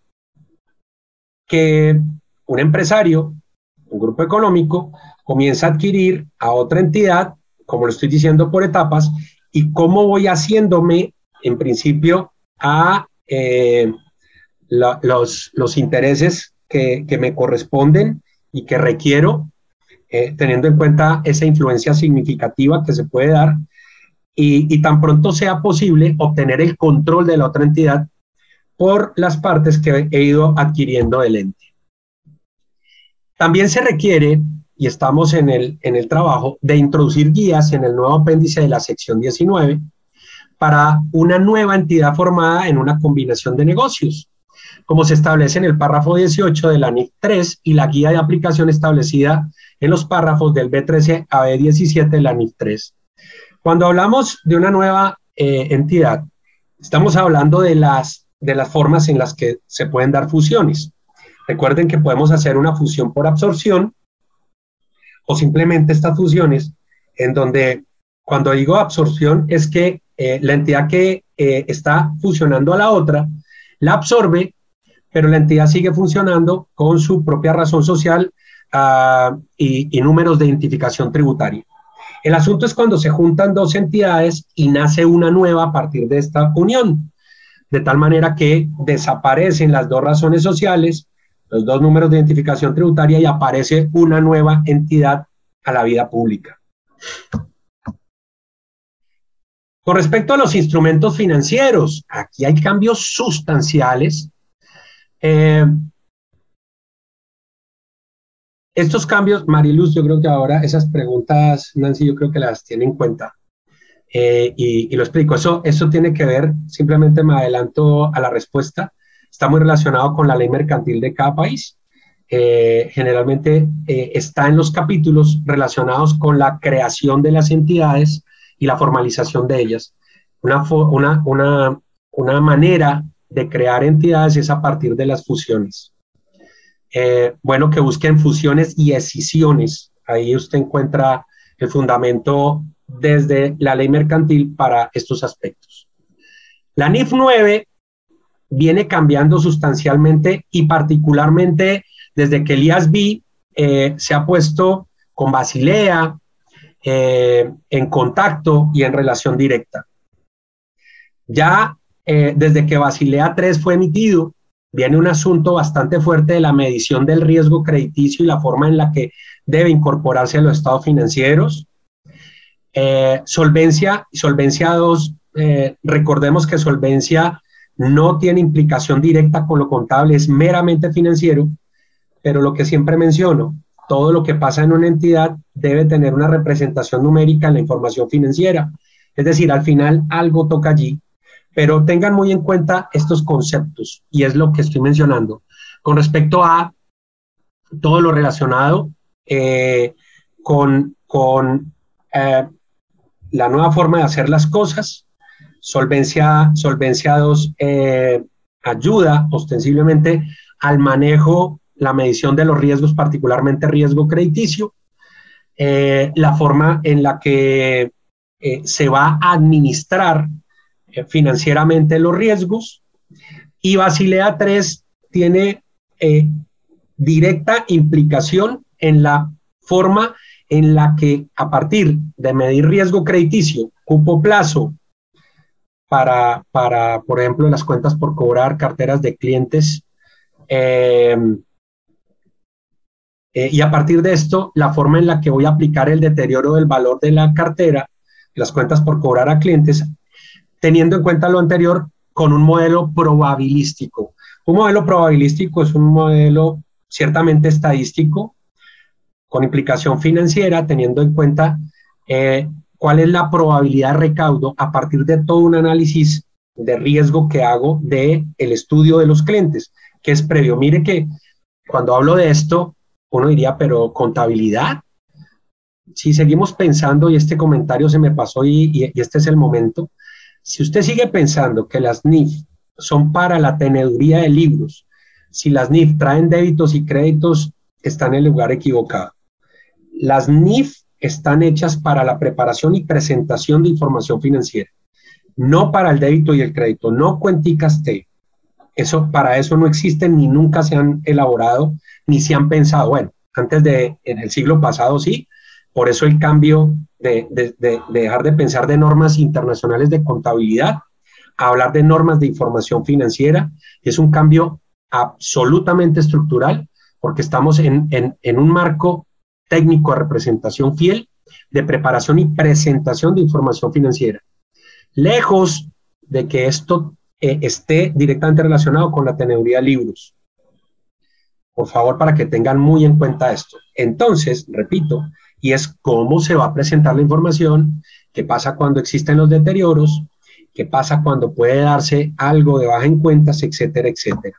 que un empresario, un grupo económico, comienza a adquirir a otra entidad, como lo estoy diciendo, por etapas, y cómo voy haciéndome, en principio, a eh, la, los, los intereses que, que me corresponden y que requiero, eh, teniendo en cuenta esa influencia significativa que se puede dar, y, y tan pronto sea posible obtener el control de la otra entidad por las partes que he ido adquiriendo del ente. También se requiere, y estamos en el, en el trabajo, de introducir guías en el nuevo apéndice de la sección diecinueve para una nueva entidad formada en una combinación de negocios, como se establece en el párrafo dieciocho de la N I F tres y la guía de aplicación establecida en los párrafos del B trece a B diecisiete de la N I F tres. Cuando hablamos de una nueva eh, entidad, estamos hablando de las, de las formas en las que se pueden dar fusiones. Recuerden que podemos hacer una fusión por absorción o simplemente estas fusiones en donde, cuando digo absorción, es que eh, la entidad que eh, está fusionando a la otra la absorbe, pero la entidad sigue funcionando con su propia razón social uh, y, y números de identificación tributaria. El asunto es cuando se juntan dos entidades y nace una nueva a partir de esta unión, de tal manera que desaparecen las dos razones sociales, los dos números de identificación tributaria, y aparece una nueva entidad a la vida pública. Con respecto a los instrumentos financieros, aquí hay cambios sustanciales. Eh, estos cambios, Mariluz, yo creo que ahora esas preguntas, Nancy, yo creo que las tiene en cuenta. Eh, y, y lo explico. Eso, eso tiene que ver, simplemente me adelanto a la respuesta, está muy relacionado con la ley mercantil de cada país. Eh, generalmente eh, está en los capítulos relacionados con la creación de las entidades y la formalización de ellas. Una, una, una, una manera de crear entidades es a partir de las fusiones. Eh, bueno, que busquen fusiones y escisiones. Ahí usted encuentra el fundamento desde la ley mercantil para estos aspectos. La N I F nueve viene cambiando sustancialmente y particularmente desde que el I A S B I eh, se ha puesto con Basilea eh, en contacto y en relación directa. Ya eh, desde que Basilea tres fue emitido, viene un asunto bastante fuerte de la medición del riesgo crediticio y la forma en la que debe incorporarse a los estados financieros. Eh, solvencia, Solvencia dos, eh, recordemos que Solvencia no tiene implicación directa con lo contable, es meramente financiero, pero lo que siempre menciono, todo lo que pasa en una entidad debe tener una representación numérica en la información financiera, es decir, al final algo toca allí, pero tengan muy en cuenta estos conceptos, y es lo que estoy mencionando, con respecto a todo lo relacionado eh, con, con eh, la nueva forma de hacer las cosas. Solvencia, Solvencia dos eh, ayuda ostensiblemente al manejo, la medición de los riesgos, particularmente riesgo crediticio, eh, la forma en la que eh, se va a administrar eh, financieramente los riesgos, y Basilea tres tiene eh, directa implicación en la forma en la que, a partir de medir riesgo crediticio, cupo plazo, Para, para, por ejemplo, las cuentas por cobrar, carteras de clientes, eh, eh, y a partir de esto, la forma en la que voy a aplicar el deterioro del valor de la cartera, las cuentas por cobrar a clientes, teniendo en cuenta lo anterior, con un modelo probabilístico. Un modelo probabilístico es un modelo ciertamente estadístico, con implicación financiera, teniendo en cuenta eh, cuál es la probabilidad de recaudo a partir de todo un análisis de riesgo que hago del estudio de los clientes. que es previo. Mire que cuando hablo de esto, uno diría, pero ¿contabilidad? Si seguimos pensando, y este comentario se me pasó y, y, y este es el momento, si usted sigue pensando que las N I F son para la teneduría de libros, si las N I F traen débitos y créditos, está en el lugar equivocado. Las N I F están hechas para la preparación y presentación de información financiera, no para el débito y el crédito, no cuenticas T. Eso, para eso no existen ni nunca se han elaborado, ni se han pensado. Bueno, antes de, en el siglo pasado sí, por eso el cambio de, de, de, de dejar de pensar de normas internacionales de contabilidad a hablar de normas de información financiera, es un cambio absolutamente estructural, porque estamos en, en, en un marco técnico de representación fiel, de preparación y presentación de información financiera. Lejos de que esto eh, esté directamente relacionado con la teneduría de libros. Por favor, para que tengan muy en cuenta esto. Entonces, repito, y es cómo se va a presentar la información, qué pasa cuando existen los deterioros, qué pasa cuando puede darse algo de baja en cuentas, etcétera, etcétera.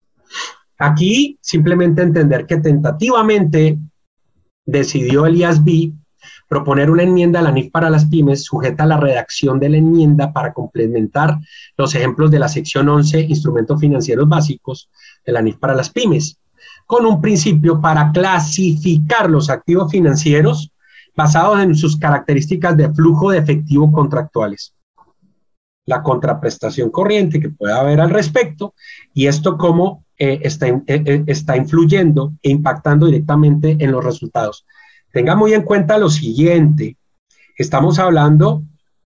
Aquí, simplemente entender que tentativamente decidió el I A S B proponer una enmienda a la N I F para las pymes sujeta a la redacción de la enmienda para complementar los ejemplos de la sección once, instrumentos financieros básicos de la N I F para las pymes, con un principio para clasificar los activos financieros basados en sus características de flujo de efectivo contractuales, la contraprestación corriente que pueda haber al respecto, y esto cómo eh, está, eh, está influyendo e impactando directamente en los resultados. Tenga muy en cuenta lo siguiente, estamos hablando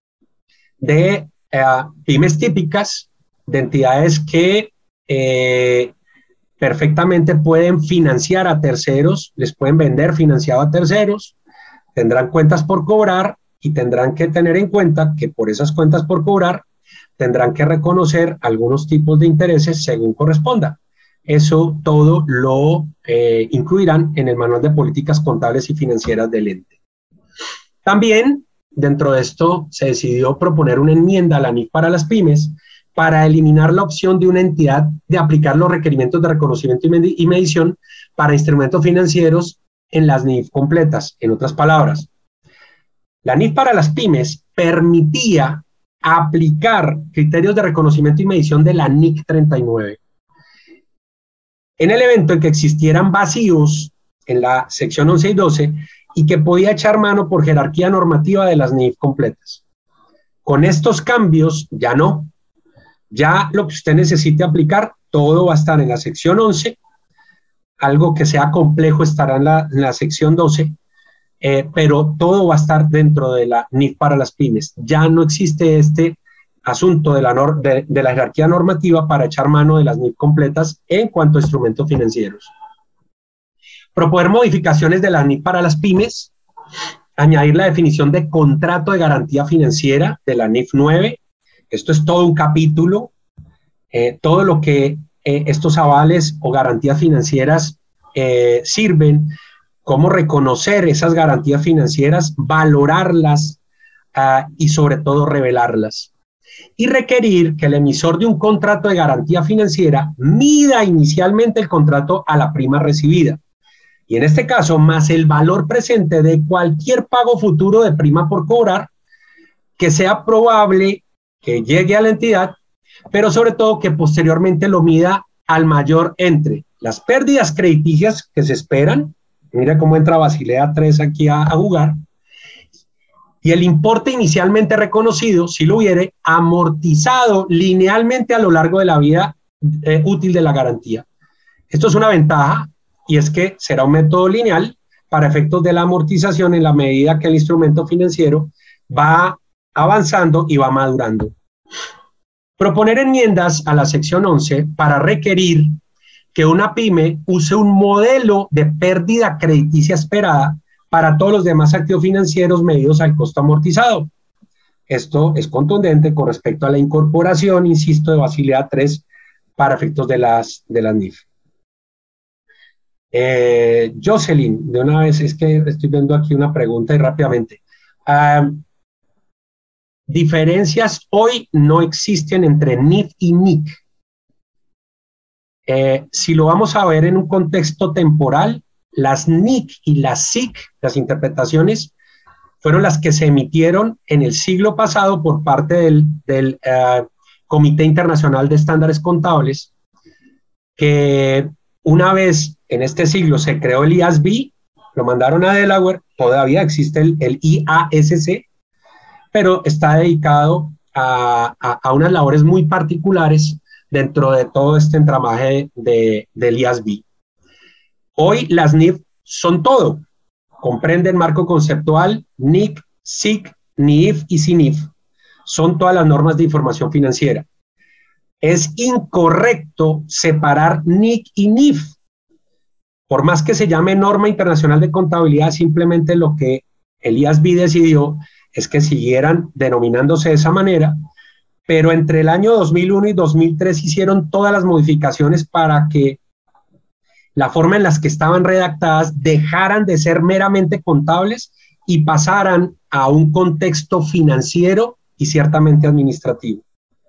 de eh, pymes típicas, de entidades que eh, perfectamente pueden financiar a terceros, les pueden vender financiado a terceros, tendrán cuentas por cobrar y tendrán que tener en cuenta que por esas cuentas por cobrar tendrán que reconocer algunos tipos de intereses según corresponda. Eso todo lo eh, incluirán en el Manual de Políticas Contables y Financieras del ente. También, dentro de esto, se decidió proponer una enmienda a la N I F para las pymes para eliminar la opción de una entidad de aplicar los requerimientos de reconocimiento y, med y medición para instrumentos financieros en las N I F completas. En otras palabras, la N I F para las pymes permitía aplicar criterios de reconocimiento y medición de la N I C treinta y nueve. En el evento en que existieran vacíos en la sección once y doce y que podía echar mano por jerarquía normativa de las N I F completas. Con estos cambios ya no. Ya lo que usted necesite aplicar, todo va a estar en la sección once, algo que sea complejo estará en la, en la sección doce, eh, pero todo va a estar dentro de la N I F para las pymes. Ya no existe este asunto de la, nor de, de la jerarquía normativa para echar mano de las N I F completas en cuanto a instrumentos financieros. Proponer modificaciones de la N I F para las pymes, añadir la definición de contrato de garantía financiera de la N I F nueve. Esto es todo un capítulo, eh, todo lo que eh, estos avales o garantías financieras eh, sirven, cómo reconocer esas garantías financieras, valorarlas uh, y sobre todo revelarlas. Y requerir que el emisor de un contrato de garantía financiera mida inicialmente el contrato a la prima recibida. Y en este caso, más el valor presente de cualquier pago futuro de prima por cobrar que sea probable que llegue a la entidad, pero sobre todo que posteriormente lo mida al mayor entre las pérdidas crediticias que se esperan, mira cómo entra Basilea tres aquí a, a jugar, y el importe inicialmente reconocido, si lo hubiere, amortizado linealmente a lo largo de la vida eh, útil de la garantía. Esto es una ventaja, y es que será un método lineal para efectos de la amortización en la medida que el instrumento financiero va avanzando y va madurando. Proponer enmiendas a la sección once para requerir que una pyme use un modelo de pérdida crediticia esperada para todos los demás activos financieros medidos al costo amortizado. Esto es contundente con respecto a la incorporación, insisto, de Basilea tres para efectos de las, de las N I F. Eh, Jocelyn, de una vez, es que estoy viendo aquí una pregunta y rápidamente. Um, diferencias hoy no existen entre N I F y N I C. Eh, si lo vamos a ver en un contexto temporal, las N I C y las S I C, las interpretaciones, fueron las que se emitieron en el siglo pasado por parte del, del uh, Comité Internacional de Estándares Contables, que una vez en este siglo se creó el I A S B, lo mandaron a Delaware, todavía existe el, el I A S C, pero está dedicado a, a, a unas labores muy particulares dentro de todo este entramaje de, de, del I A S B. Hoy las N I F son todo, comprenden marco conceptual, N I C, S I C, N I F y C N I F. Son todas las normas de información financiera. Es incorrecto separar N I C y N I F. Por más que se llame Norma Internacional de Contabilidad, simplemente lo que el I A S B decidió es que siguieran denominándose de esa manera, pero entre el año dos mil uno y dos mil tres hicieron todas las modificaciones para que la forma en las que estaban redactadas dejaran de ser meramente contables y pasaran a un contexto financiero y ciertamente administrativo.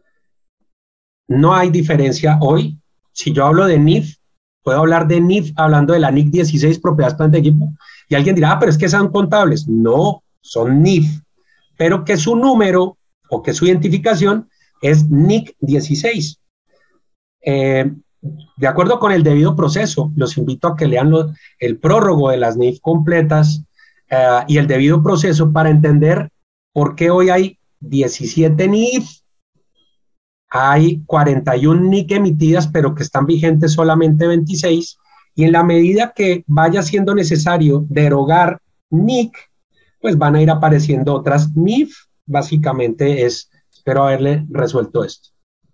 No hay diferencia hoy. Si yo hablo de N I F, puedo hablar de N I F hablando de la N I C dieciséis, propiedades, planta de equipo, y alguien dirá, ah, pero es que son contables. No, son N I F, pero que su número o que su identificación es N I C dieciséis. Eh, de acuerdo con el debido proceso, los invito a que lean lo, el prólogo de las N I F completas eh, y el debido proceso para entender por qué hoy hay diecisiete N I F, hay cuarenta y una N I C emitidas, pero que están vigentes solamente veintiséis, y en la medida que vaya siendo necesario derogar N I C, pues van a ir apareciendo otras N I F. Básicamente es, espero haberle resuelto esto.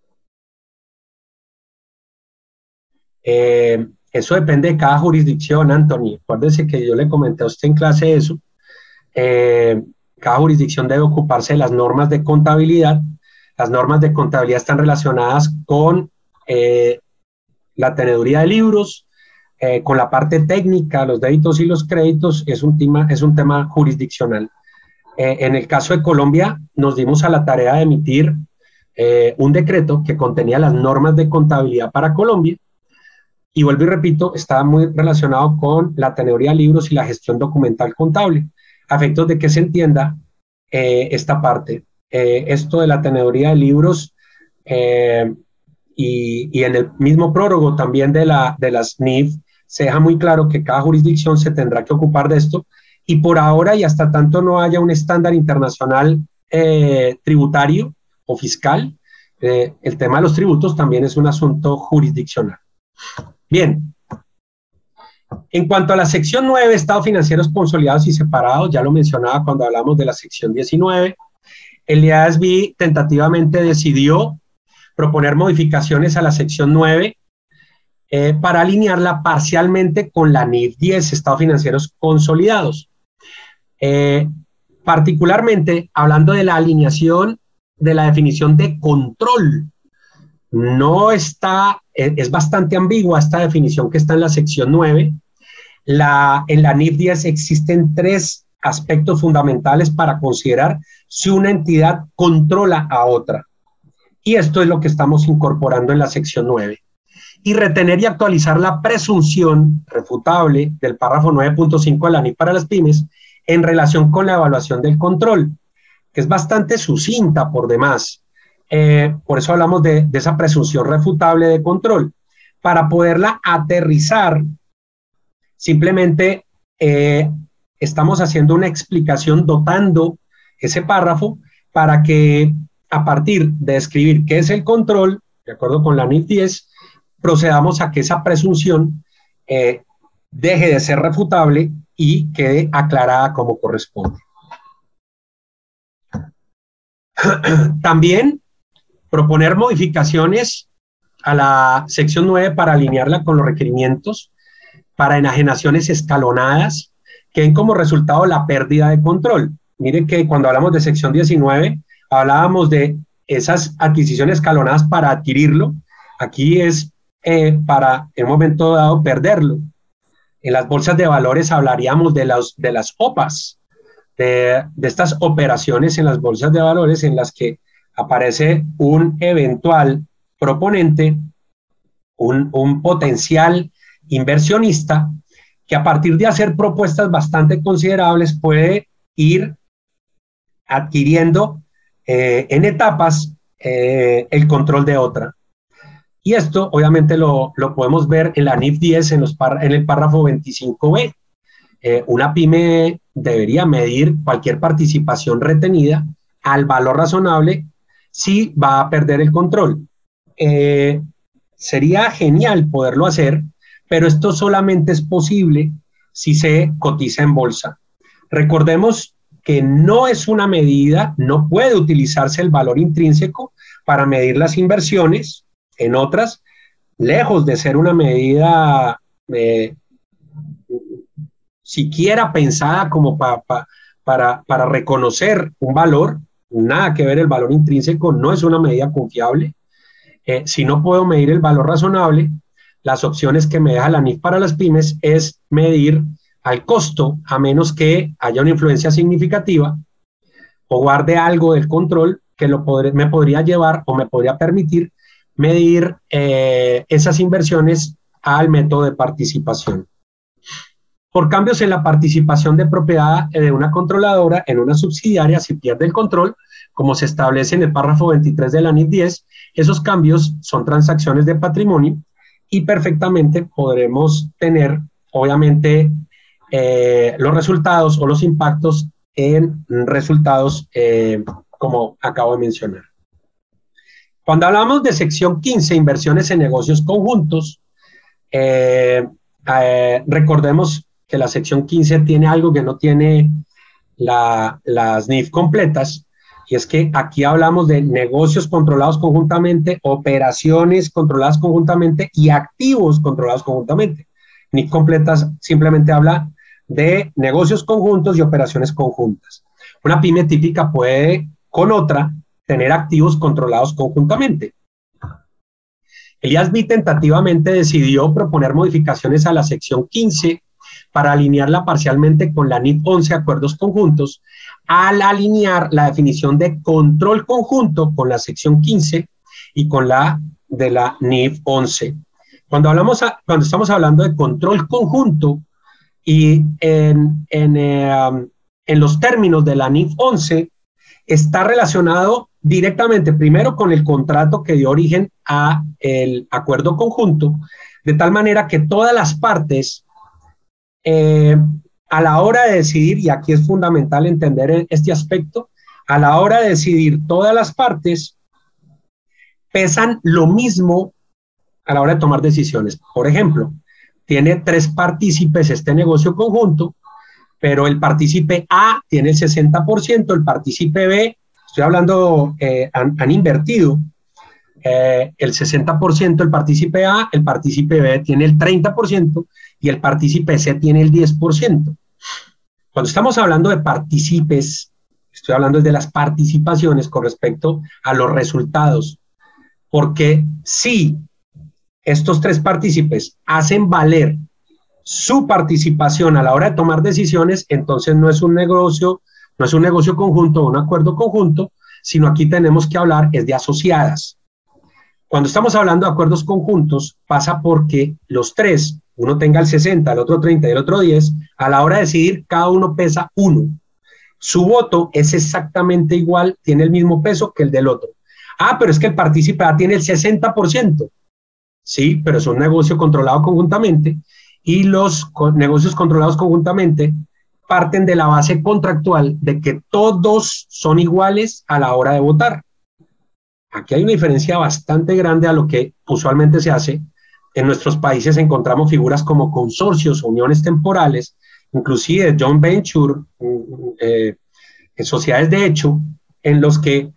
Eh, eso depende de cada jurisdicción, Anthony. Acuérdese que yo le comenté a usted en clase eso. Eh, cada jurisdicción debe ocuparse de las normas de contabilidad. Las normas de contabilidad están relacionadas con eh, la teneduría de libros, eh, con la parte técnica, los débitos y los créditos. Es un tema, es un tema jurisdiccional. Eh, en el caso de Colombia, nos dimos a la tarea de emitir eh, un decreto que contenía las normas de contabilidad para Colombia. Y vuelvo y repito, está muy relacionado con la teneduría de libros y la gestión documental contable, a efectos de que se entienda eh, esta parte. Eh, esto de la teneduría de libros eh, y, y en el mismo prólogo también de, la, de las N I F se deja muy claro que cada jurisdicción se tendrá que ocupar de esto, y por ahora y hasta tanto no haya un estándar internacional eh, tributario o fiscal, eh, el tema de los tributos también es un asunto jurisdiccional. Bien, en cuanto a la sección nueve, estados financieros consolidados y separados, ya lo mencionaba cuando hablamos de la sección diecinueve, el I A S B tentativamente decidió proponer modificaciones a la sección nueve eh, para alinearla parcialmente con la N I F diez, estados financieros consolidados. Eh, particularmente hablando de la alineación de la definición de control. No está, es bastante ambigua esta definición que está en la sección nueve. La, en la N I F diez existen tres aspectos fundamentales para considerar si una entidad controla a otra. Y esto es lo que estamos incorporando en la sección nueve. Y retener y actualizar la presunción refutable del párrafo nueve punto cinco de la N I F para las pymes en relación con la evaluación del control, que es bastante sucinta por demás. Eh, por eso hablamos de, de esa presunción refutable de control. Para poderla aterrizar, simplemente eh, estamos haciendo una explicación dotando ese párrafo para que a partir de describir qué es el control, de acuerdo con la N I F diez, procedamos a que esa presunción eh, deje de ser refutable y quede aclarada como corresponde. También proponer modificaciones a la sección nueve para alinearla con los requerimientos para enajenaciones escalonadas que den como resultado la pérdida de control. Mire que cuando hablamos de sección diecinueve, hablábamos de esas adquisiciones escalonadas para adquirirlo. Aquí es eh, para, en un momento dado, perderlo. En las bolsas de valores hablaríamos de, las, de las O P As, de, de estas operaciones en las bolsas de valores en las que aparece un eventual proponente un, un potencial inversionista que a partir de hacer propuestas bastante considerables puede ir adquiriendo eh, en etapas eh, el control de otra. Y esto obviamente lo, lo podemos ver en la N I F diez en, los par, en el párrafo veinticinco B. Eh, una pyme debería medir cualquier participación retenida al valor razonable si va a perder el control. Eh, sería genial poderlo hacer, pero esto solamente es posible si se cotiza en bolsa. Recordemos que no es una medida, no puede utilizarse el valor intrínseco para medir las inversiones en otras, lejos de ser una medida eh, siquiera pensada como pa, pa, para, para reconocer un valor, nada que ver el valor intrínseco, no es una medida confiable. Eh, si no puedo medir el valor razonable, las opciones que me deja la N I F para las pymes es medir al costo, a menos que haya una influencia significativa o guarde algo del control que lo podré, me podría llevar o me podría permitir medir eh, esas inversiones al método de participación. Por cambios en la participación de propiedad de una controladora en una subsidiaria, si pierde el control, como se establece en el párrafo veintitrés de la N I F diez, esos cambios son transacciones de patrimonio y perfectamente podremos tener, obviamente, eh, los resultados o los impactos en resultados eh, como acabo de mencionar. Cuando hablamos de sección quince, inversiones en negocios conjuntos, eh, eh, recordemos que la sección quince tiene algo que no tiene la, las N I F completas, y es que aquí hablamos de negocios controlados conjuntamente, operaciones controladas conjuntamente y activos controlados conjuntamente. N I F completas simplemente habla de negocios conjuntos y operaciones conjuntas. Una pyme típica puede, con otra, tener activos controlados conjuntamente. El I A S B I tentativamente decidió proponer modificaciones a la sección quince para alinearla parcialmente con la N I F once, acuerdos conjuntos, al alinear la definición de control conjunto con la sección quince y con la de la N I F once. Cuando, hablamos a, cuando estamos hablando de control conjunto y en, en, eh, en los términos de la N I F once, está relacionado directamente primero con el contrato que dio origen a el acuerdo conjunto, de tal manera que todas las partes eh, a la hora de decidir, y aquí es fundamental entender este aspecto, a la hora de decidir todas las partes pesan lo mismo a la hora de tomar decisiones. Por ejemplo, tiene tres partícipes este negocio conjunto, pero el partícipe A tiene el sesenta por ciento, el partícipe B, estoy hablando, eh, han, han invertido eh, el sesenta por ciento, el partícipe A, el partícipe B tiene el treinta por ciento y el partícipe C tiene el diez por ciento. Cuando estamos hablando de partícipes, estoy hablando de las participaciones con respecto a los resultados, porque si estos tres partícipes hacen valer su participación a la hora de tomar decisiones, entonces no es un negocio, no es un negocio conjunto o un acuerdo conjunto, sino aquí tenemos que hablar es de asociadas. Cuando estamos hablando de acuerdos conjuntos, pasa porque los tres, uno tenga el sesenta, el otro treinta y el otro diez, a la hora de decidir, cada uno pesa uno. Su voto es exactamente igual, tiene el mismo peso que el del otro. Ah, pero es que el partícipe A tiene el sesenta por ciento. Sí, pero es un negocio controlado conjuntamente y los co- negocios controlados conjuntamente parten de la base contractual de que todos son iguales a la hora de votar. Aquí hay una diferencia bastante grande a lo que usualmente se hace. En nuestros países encontramos figuras como consorcios, uniones temporales, inclusive joint venture, eh, sociedades de hecho, en los que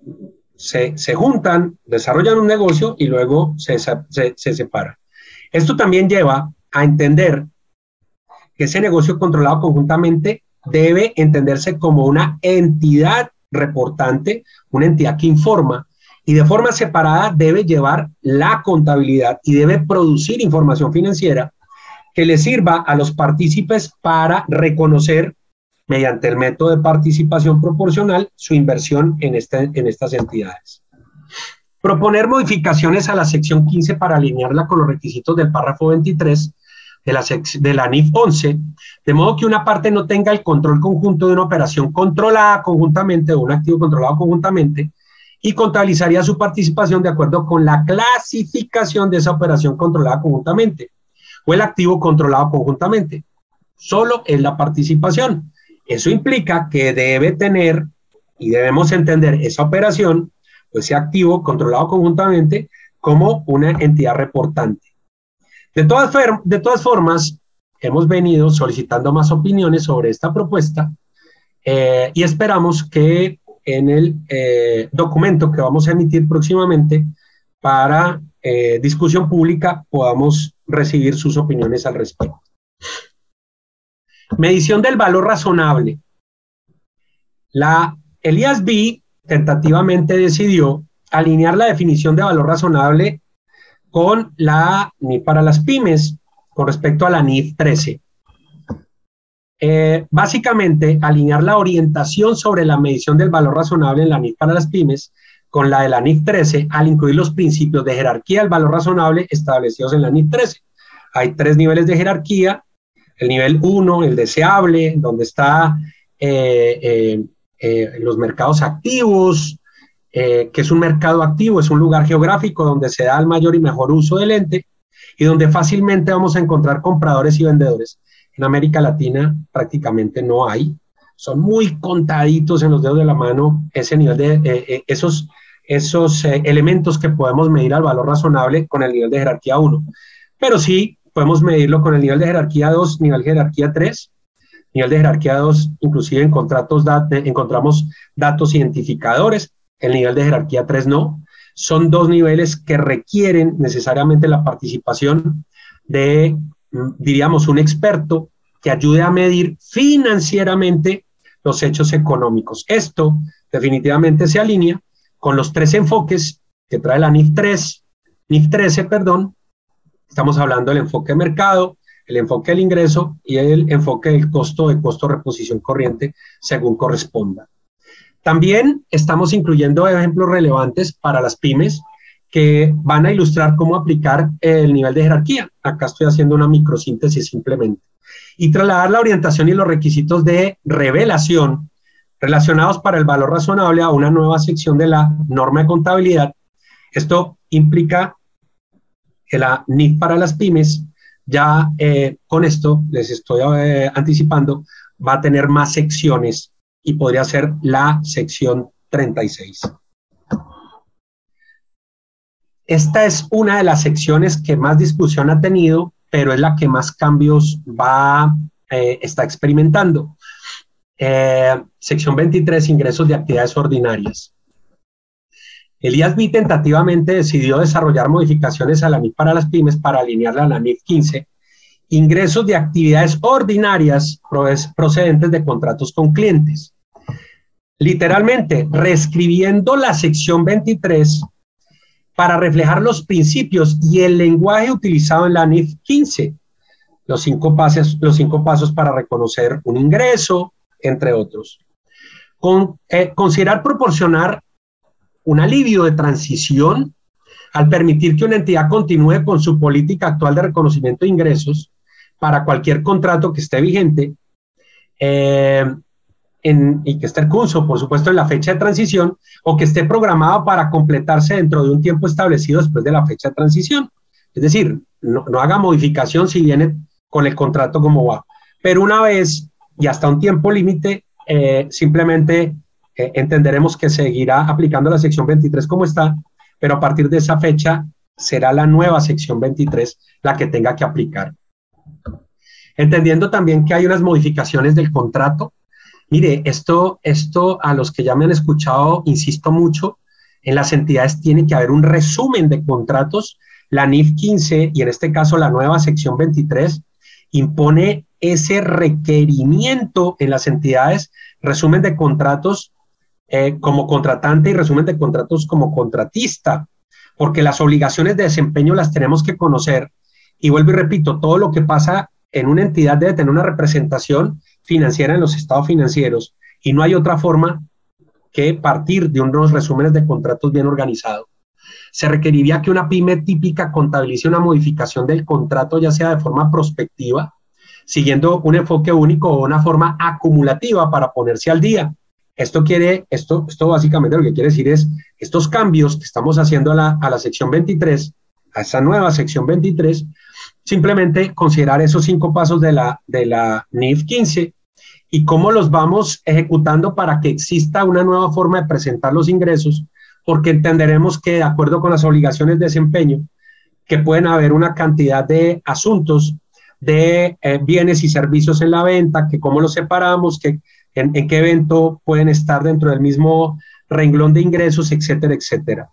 Se, se juntan, desarrollan un negocio y luego se, se, se separan. Esto también lleva a entender que ese negocio controlado conjuntamente debe entenderse como una entidad reportante, una entidad que informa, y de forma separada debe llevar la contabilidad y debe producir información financiera que le sirva a los partícipes para reconocer mediante el método de participación proporcional su inversión en, este, en estas entidades. Proponer modificaciones a la sección quince para alinearla con los requisitos del párrafo veintitrés de la, de la N I F once, de modo que una parte no tenga el control conjunto de una operación controlada conjuntamente o un activo controlado conjuntamente, y contabilizaría su participación de acuerdo con la clasificación de esa operación controlada conjuntamente o el activo controlado conjuntamente. Solo es la participación. Eso implica que debe tener y debemos entender esa operación o ese activo controlado conjuntamente como una entidad reportante. De todas, de todas formas, hemos venido solicitando más opiniones sobre esta propuesta eh, y esperamos que en el eh, documento que vamos a emitir próximamente para eh, discusión pública podamos recibir sus opiniones al respecto. Medición del valor razonable. La, el I A S B tentativamente decidió alinear la definición de valor razonable con la N I F para las pymes con respecto a la N I F trece. Eh, básicamente, alinear la orientación sobre la medición del valor razonable en la N I F para las pymes con la de la N I F trece al incluir los principios de jerarquía del valor razonable establecidos en la N I F trece. Hay tres niveles de jerarquía. El nivel uno, el deseable, donde está eh, eh, eh, los mercados activos, eh, que es un mercado activo, es un lugar geográfico donde se da el mayor y mejor uso del ente y donde fácilmente vamos a encontrar compradores y vendedores. En América Latina prácticamente no hay, son muy contaditos en los dedos de la mano ese nivel de, eh, eh, esos, esos eh, elementos que podemos medir al valor razonable con el nivel de jerarquía uno, pero sí podemos medirlo con el nivel de jerarquía dos, nivel de jerarquía tres, nivel de jerarquía dos, inclusive en contratos dat encontramos datos identificadores, el nivel de jerarquía tres no. Son dos niveles que requieren necesariamente la participación de, diríamos, un experto que ayude a medir financieramente los hechos económicos. Esto definitivamente se alinea con los tres enfoques que trae la N I F tres, N I F trece, perdón. Estamos hablando del enfoque de mercado, el enfoque del ingreso y el enfoque del costo de costo reposición corriente según corresponda. También estamos incluyendo ejemplos relevantes para las pymes que van a ilustrar cómo aplicar el nivel de jerarquía. Acá estoy haciendo una microsíntesis simplemente. Y trasladar la orientación y los requisitos de revelación relacionados para el valor razonable a una nueva sección de la norma de contabilidad. Esto implica que la N I F para las pymes, ya eh, con esto les estoy eh, anticipando, va a tener más secciones y podría ser la sección treinta y seis. Esta es una de las secciones que más discusión ha tenido, pero es la que más cambios va, eh, está experimentando. Eh, sección veintitrés, ingresos de actividades ordinarias. El I A S B tentativamente decidió desarrollar modificaciones a la N I F para las pymes para alinearla a la N I F quince, ingresos de actividades ordinarias procedentes de contratos con clientes. Literalmente, reescribiendo la sección veintitrés para reflejar los principios y el lenguaje utilizado en la N I F quince, los cinco pasos, los cinco pasos para reconocer un ingreso, entre otros. Con, eh, considerar proporcionar un alivio de transición al permitir que una entidad continúe con su política actual de reconocimiento de ingresos para cualquier contrato que esté vigente eh, en, y que esté en curso, por supuesto, en la fecha de transición o que esté programado para completarse dentro de un tiempo establecido después de la fecha de transición. Es decir, no, no haga modificación si viene con el contrato como va. Pero una vez y hasta un tiempo límite, eh, simplemente eh, entenderemos que seguirá aplicando la sección veintitrés como está, pero a partir de esa fecha será la nueva sección veintitrés la que tenga que aplicar. Entendiendo también que hay unas modificaciones del contrato. Mire, esto, esto a los que ya me han escuchado, insisto mucho, en las entidades tiene que haber un resumen de contratos. La N I F quince y en este caso la nueva sección veintitrés impone ese requerimiento en las entidades, resumen de contratos eh, como contratante y resumen de contratos como contratista, porque las obligaciones de desempeño las tenemos que conocer. Y vuelvo y repito, todo lo que pasa en una entidad debe tener una representación financiera en los estados financieros y no hay otra forma que partir de unos resúmenes de contratos bien organizados. Se requeriría que una pyme típica contabilice una modificación del contrato, ya sea de forma prospectiva, siguiendo un enfoque único o una forma acumulativa para ponerse al día. Esto quiere, esto, esto básicamente lo que quiere decir es estos cambios que estamos haciendo a la, a la sección veintitrés, a esa nueva sección veintitrés, simplemente considerar esos cinco pasos de la, de la N I F quince y cómo los vamos ejecutando para que exista una nueva forma de presentar los ingresos, porque entenderemos que de acuerdo con las obligaciones de desempeño, que pueden haber una cantidad de asuntos de eh, bienes y servicios en la venta, que cómo los separamos, que en, en qué evento pueden estar dentro del mismo renglón de ingresos, etcétera, etcétera.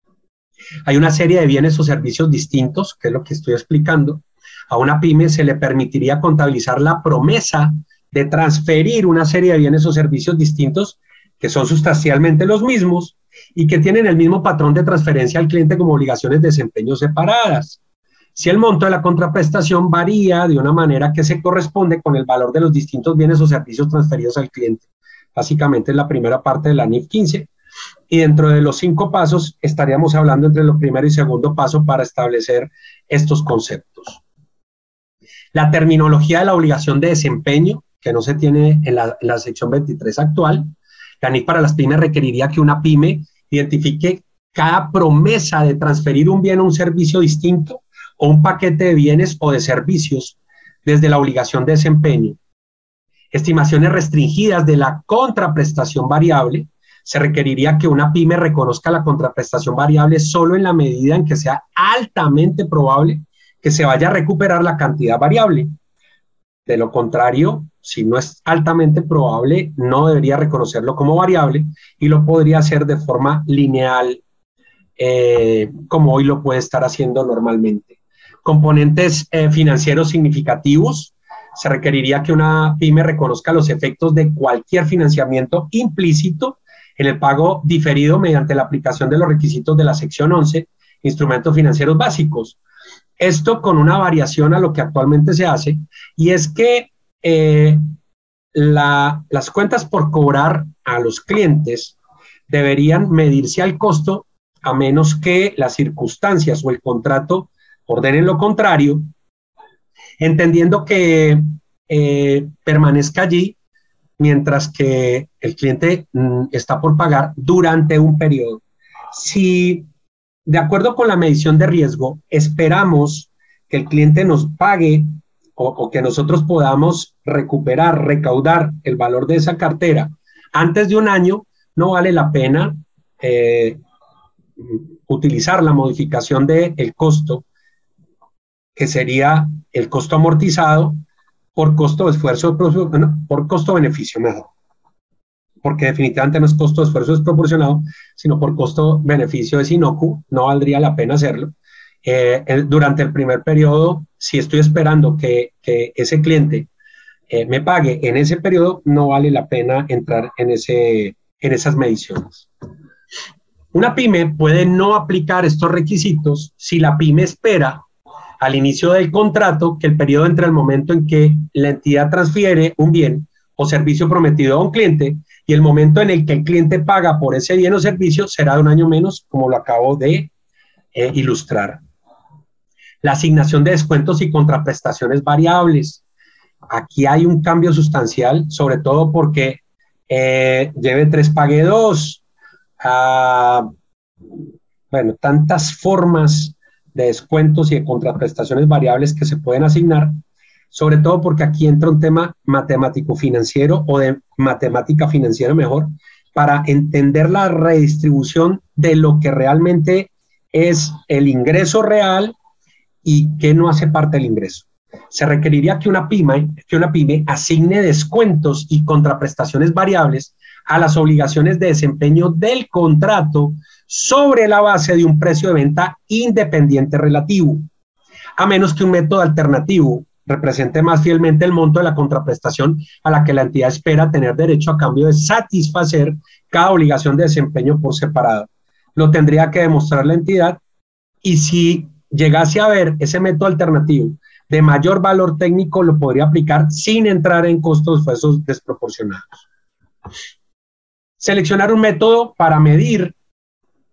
Hay una serie de bienes o servicios distintos, que es lo que estoy explicando. A una pyme se le permitiría contabilizar la promesa de transferir una serie de bienes o servicios distintos que son sustancialmente los mismos y que tienen el mismo patrón de transferencia al cliente como obligaciones de desempeño separadas. Si el monto de la contraprestación varía de una manera que se corresponde con el valor de los distintos bienes o servicios transferidos al cliente. Básicamente es la primera parte de la N I F quince. Y dentro de los cinco pasos estaríamos hablando entre el primero y segundo paso para establecer estos conceptos. La terminología de la obligación de desempeño, que no se tiene en la, en la sección veintitrés actual, la N I F para las pymes requeriría que una pyme identifique cada promesa de transferir un bien o un servicio distinto o un paquete de bienes o de servicios desde la obligación de desempeño. Estimaciones restringidas de la contraprestación variable. Se requeriría que una pyme reconozca la contraprestación variable solo en la medida en que sea altamente probable que se vaya a recuperar la cantidad variable. De lo contrario, si no es altamente probable, no debería reconocerlo como variable y lo podría hacer de forma lineal, eh, como hoy lo puede estar haciendo normalmente. Componentes eh, financieros significativos. Se requeriría que una pyme reconozca los efectos de cualquier financiamiento implícito en el pago diferido mediante la aplicación de los requisitos de la sección once, instrumentos financieros básicos. Esto con una variación a lo que actualmente se hace, y es que eh, la, las cuentas por cobrar a los clientes deberían medirse al costo, a menos que las circunstancias o el contrato ordenen lo contrario, entendiendo que eh, permanezca allí mientras que el cliente mm, está por pagar durante un periodo. Si, de acuerdo con la medición de riesgo, esperamos que el cliente nos pague o, o que nosotros podamos recuperar, recaudar el valor de esa cartera antes de un año, no vale la pena eh, utilizar la modificación del costo, que sería el costo amortizado por costo de esfuerzo, por costo-beneficio mejor, porque definitivamente no es costo de esfuerzo desproporcionado, sino por costo-beneficio es inocuo, no valdría la pena hacerlo. Eh, el, durante el primer periodo, si estoy esperando que, que ese cliente eh, me pague en ese periodo, no vale la pena entrar en, ese, en esas mediciones. Una pyme puede no aplicar estos requisitos si la pyme espera al inicio del contrato que el periodo entre el momento en que la entidad transfiere un bien o servicio prometido a un cliente y el momento en el que el cliente paga por ese bien o servicio será de un año menos, como lo acabo de eh, ilustrar. La asignación de descuentos y contraprestaciones variables. Aquí hay un cambio sustancial, sobre todo porque eh, lleve tres, pague dos. Ah, bueno, tantas formas de descuentos y de contraprestaciones variables que se pueden asignar, sobre todo porque aquí entra un tema matemático financiero o de matemática financiera mejor, para entender la redistribución de lo que realmente es el ingreso real y que no hace parte del ingreso. Se requeriría que una pyme, que una pyme asigne descuentos y contraprestaciones variables a las obligaciones de desempeño del contrato sobre la base de un precio de venta independiente relativo, a menos que un método alternativo represente más fielmente el monto de la contraprestación a la que la entidad espera tener derecho a cambio de satisfacer cada obligación de desempeño por separado. Lo tendría que demostrar la entidad, y si llegase a haber ese método alternativo de mayor valor técnico, lo podría aplicar sin entrar en costos esfuerzos desproporcionados. Seleccionar un método para medir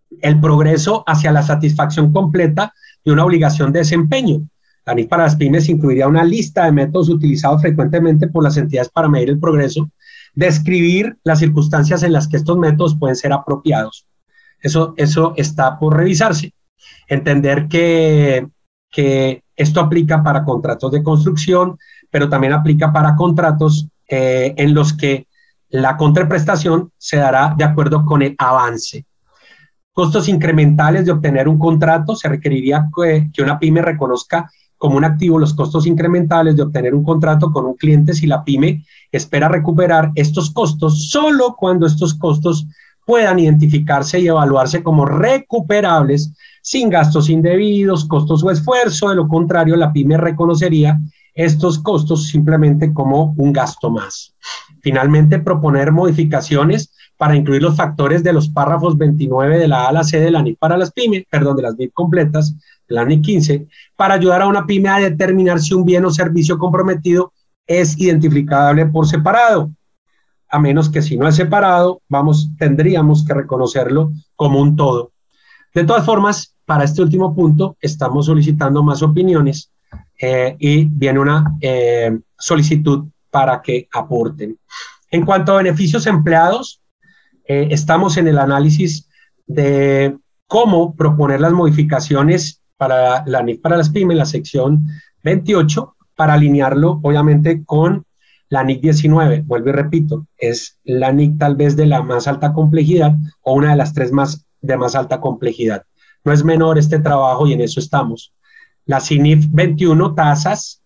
el progreso hacia la satisfacción completa de una obligación de desempeño. La N I C para las pymes incluiría una lista de métodos utilizados frecuentemente por las entidades para medir el progreso, describir las circunstancias en las que estos métodos pueden ser apropiados. Eso, eso está por revisarse. Entender que, que esto aplica para contratos de construcción, pero también aplica para contratos eh, en los que la contraprestación se dará de acuerdo con el avance. Costos incrementales de obtener un contrato. Se requeriría que, que una pyme reconozca como un activo los costos incrementales de obtener un contrato con un cliente si la pyme espera recuperar estos costos solo cuando estos costos puedan identificarse y evaluarse como recuperables sin gastos indebidos, costos o esfuerzo. De lo contrario, la pyme reconocería estos costos simplemente como un gasto más. Finalmente, proponer modificaciones para incluir los factores de los párrafos veintinueve de la A a la C de la N I C para las pymes, perdón, de las N I C completas, de la N I C quince, para ayudar a una pyme a determinar si un bien o servicio comprometido es identificable por separado. A menos que si no es separado, vamos, tendríamos que reconocerlo como un todo. De todas formas, para este último punto, estamos solicitando más opiniones eh, y viene una eh, solicitud para que aporten. En cuanto a beneficios empleados, eh, estamos en el análisis de cómo proponer las modificaciones para la N I C para las pymes, la sección veintiocho, para alinearlo, obviamente, con la N I C diecinueve. Vuelvo y repito, es la N I C tal vez de la más alta complejidad o una de las tres más de más alta complejidad. No es menor este trabajo y en eso estamos. La C I N I F veintiuno, tasas.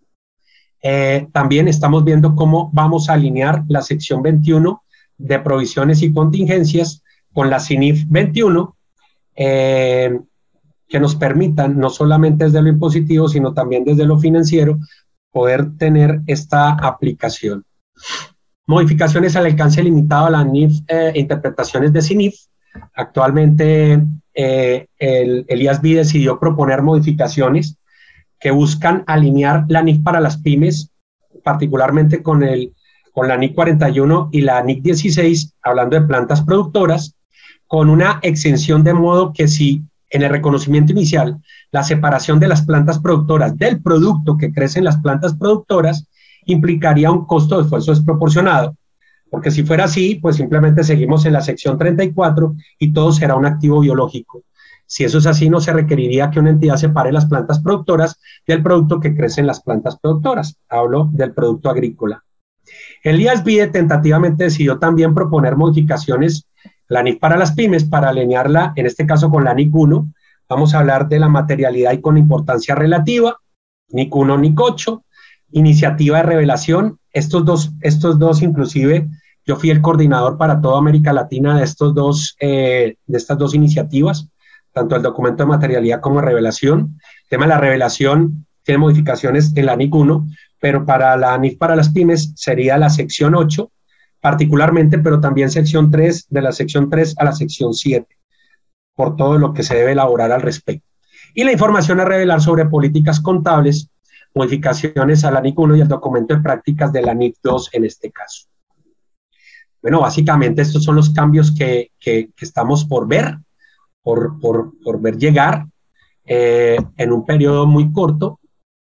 Eh, también estamos viendo cómo vamos a alinear la sección veintiuno de provisiones y contingencias con la C I N I F veintiuno, eh, que nos permitan, no solamente desde lo impositivo, sino también desde lo financiero, poder tener esta aplicación. Modificaciones al alcance limitado a la N I F, eh, interpretaciones de C I N I F. Actualmente eh, el, el I A S B decidió proponer modificaciones que buscan alinear la N I C para las pymes, particularmente con, el, con la N I C cuarenta y uno y la N I C dieciséis, hablando de plantas productoras, con una exención de modo que si en el reconocimiento inicial la separación de las plantas productoras del producto que crece en las plantas productoras implicaría un costo de esfuerzo desproporcionado. Porque si fuera así, pues simplemente seguimos en la sección treinta y cuatro y todo será un activo biológico. Si eso es así, no se requeriría que una entidad separe las plantas productoras del producto que crece en las plantas productoras. Hablo del producto agrícola. El I A S B tentativamente decidió también proponer modificaciones la N I C para las pymes para alinearla, en este caso con la N I C uno. Vamos a hablar de la materialidad y con importancia relativa, N I C uno, N I C ocho, iniciativa de revelación. Estos dos, estos dos inclusive, yo fui el coordinador para toda América Latina de, estos dos, eh, de estas dos iniciativas, tanto el documento de materialidad como de revelación. El tema de la revelación tiene modificaciones en la N I C uno, pero para la N I C para las pymes sería la sección ocho, particularmente, pero también sección tres, de la sección tres a la sección siete, por todo lo que se debe elaborar al respecto. Y la información a revelar sobre políticas contables, modificaciones a la N I C uno y el documento de prácticas de la N I C dos en este caso. Bueno, básicamente estos son los cambios que, que, que estamos por ver, por, por, por ver llegar eh, en un periodo muy corto.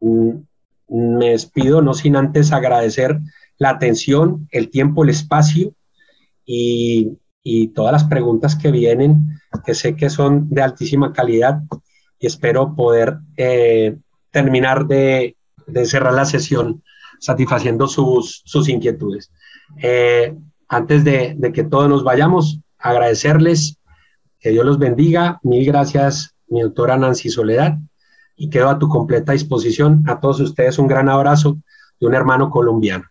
Me despido no sin antes agradecer la atención, el tiempo, el espacio y, y todas las preguntas que vienen, que sé que son de altísima calidad y espero poder eh, terminar de, de cerrar la sesión satisfaciendo sus, sus inquietudes. Eh, antes de, de que todos nos vayamos, agradecerles, que Dios los bendiga. Mil gracias, mi doctora Nancy Soledad, y quedo a tu completa disposición. A todos ustedes un gran abrazo de un hermano colombiano.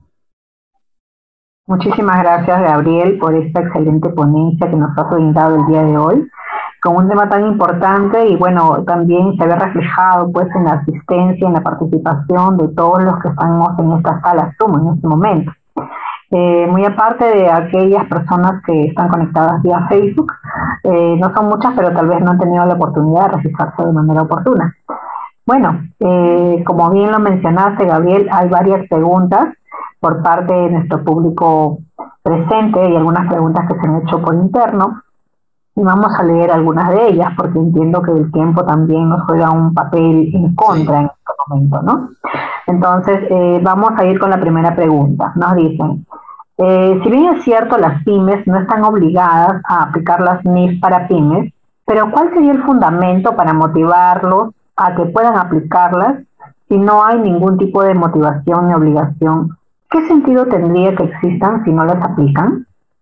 Muchísimas gracias, Gabriel, por esta excelente ponencia que nos has brindado el día de hoy, con un tema tan importante y bueno, también se ve reflejado pues en la asistencia, en la participación de todos los que estamos en esta sala Zoom en este momento. Eh, muy aparte de aquellas personas que están conectadas vía Facebook, eh, no son muchas, pero tal vez no han tenido la oportunidad de registrarse de manera oportuna. Bueno, eh, como bien lo mencionaste, Gabriel, hay varias preguntas por parte de nuestro público presente y algunas preguntas que se han hecho por interno. y vamos a leer algunas de ellas, porque entiendo que el tiempo también nos juega un papel en contra en este momento, ¿no? Entonces, eh, vamos a ir con la primera pregunta. Nos dicen, eh, si bien es cierto, las pymes no están obligadas a aplicar las N I F para pymes, pero ¿cuál sería el fundamento para motivarlos a que puedan aplicarlas si no hay ningún tipo de motivación ni obligación? ¿Qué sentido tendría que existan si no las aplican?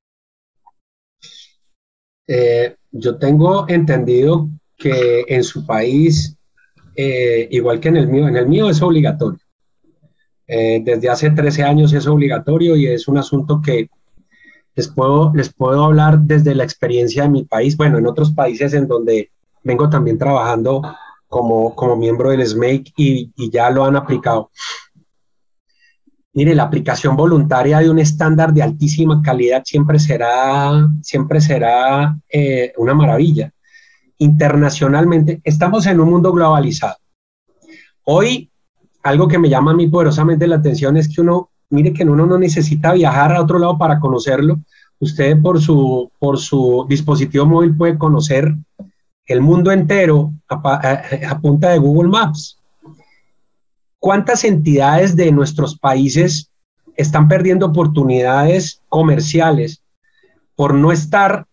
Eh, yo tengo entendido que en su país, eh, igual que en el mío, en el mío es obligatorio. Eh, desde hace trece años es obligatorio y es un asunto que les puedo, les puedo hablar desde la experiencia de mi país. Bueno, en otros países en donde vengo también trabajando como, como miembro del S M E I C y, y ya lo han aplicado. Mire, la aplicación voluntaria de un estándar de altísima calidad siempre será, siempre será eh, una maravilla. Internacionalmente, estamos en un mundo globalizado. Hoy, algo que me llama a mí poderosamente la atención es que uno, mire que uno no necesita viajar a otro lado para conocerlo. Usted por su, por su dispositivo móvil puede conocer el mundo entero a, a, a punta de Google Maps. ¿Cuántas entidades de nuestros países están perdiendo oportunidades comerciales por no estar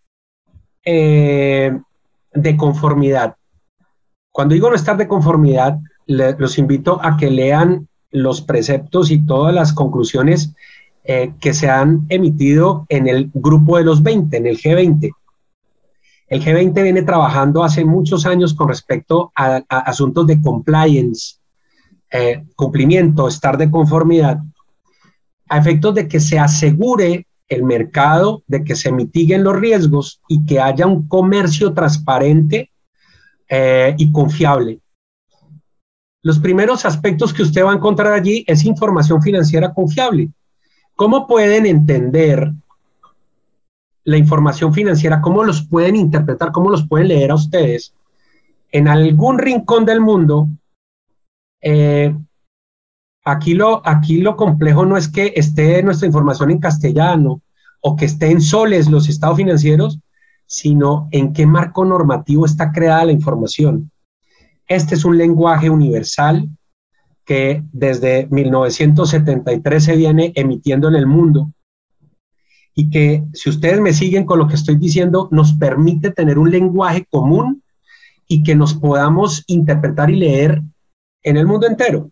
eh, de conformidad? Cuando digo no estar de conformidad, le, los invito a que lean los preceptos y todas las conclusiones eh, que se han emitido en el grupo de los veinte, en el G veinte. El G veinte viene trabajando hace muchos años con respecto a, a asuntos de compliance, Eh, cumplimiento, estar de conformidad, a efectos de que se asegure el mercado, de que se mitiguen los riesgos y que haya un comercio transparente eh, y confiable. Los primeros aspectos que usted va a encontrar allí es información financiera confiable. ¿Cómo pueden entender la información financiera? ¿Cómo los pueden interpretar? ¿Cómo los pueden leer a ustedes? En algún rincón del mundo, Eh, aquí, lo, aquí lo complejo no es que esté nuestra información en castellano o que esté en soles los estados financieros, sino en qué marco normativo está creada la información. Este es un lenguaje universal que desde mil novecientos setenta y tres se viene emitiendo en el mundo y que, si ustedes me siguen con lo que estoy diciendo, nos permite tener un lenguaje común y que nos podamos interpretar y leer en el mundo entero.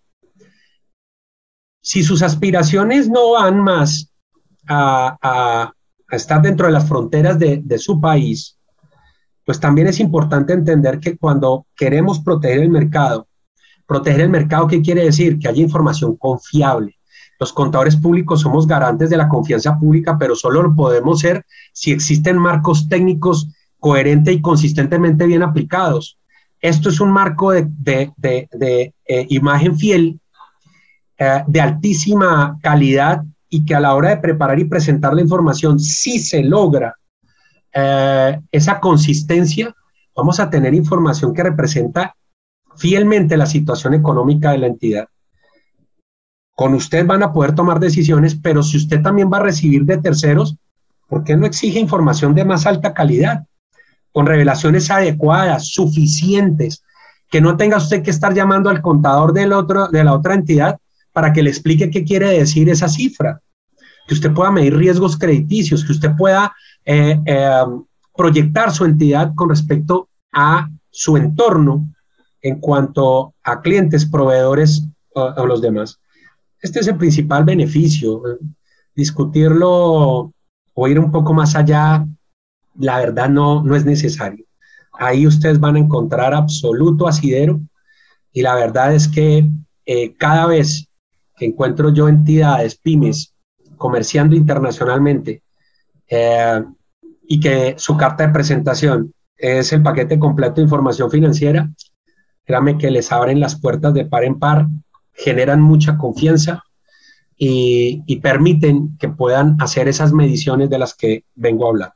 Si sus aspiraciones no van más a, a, a estar dentro de las fronteras de, de su país, pues también es importante entender que cuando queremos proteger el mercado, proteger el mercado, ¿qué quiere decir? Que haya información confiable. Los contadores públicos somos garantes de la confianza pública, pero solo lo podemos ser si existen marcos técnicos coherentes y consistentemente bien aplicados. Esto es un marco de, de, de, de eh, imagen fiel, eh, de altísima calidad y que a la hora de preparar y presentar la información, si se logra eh, esa consistencia, vamos a tener información que representa fielmente la situación económica de la entidad. Con usted van a poder tomar decisiones, pero si usted también va a recibir de terceros, ¿por qué no exige información de más alta calidad? Con revelaciones adecuadas, suficientes, que no tenga usted que estar llamando al contador del otro, de la otra entidad para que le explique qué quiere decir esa cifra, que usted pueda medir riesgos crediticios, que usted pueda eh, eh, proyectar su entidad con respecto a su entorno en cuanto a clientes, proveedores o, o los demás. Este es el principal beneficio. Discutirlo o ir un poco más allá, la verdad no, no es necesario. Ahí ustedes van a encontrar absoluto asidero y la verdad es que eh, cada vez que encuentro yo entidades, pymes, comerciando internacionalmente eh, y que su carta de presentación es el paquete completo de información financiera, créanme que les abren las puertas de par en par, generan mucha confianza y, y permiten que puedan hacer esas mediciones de las que vengo a hablar.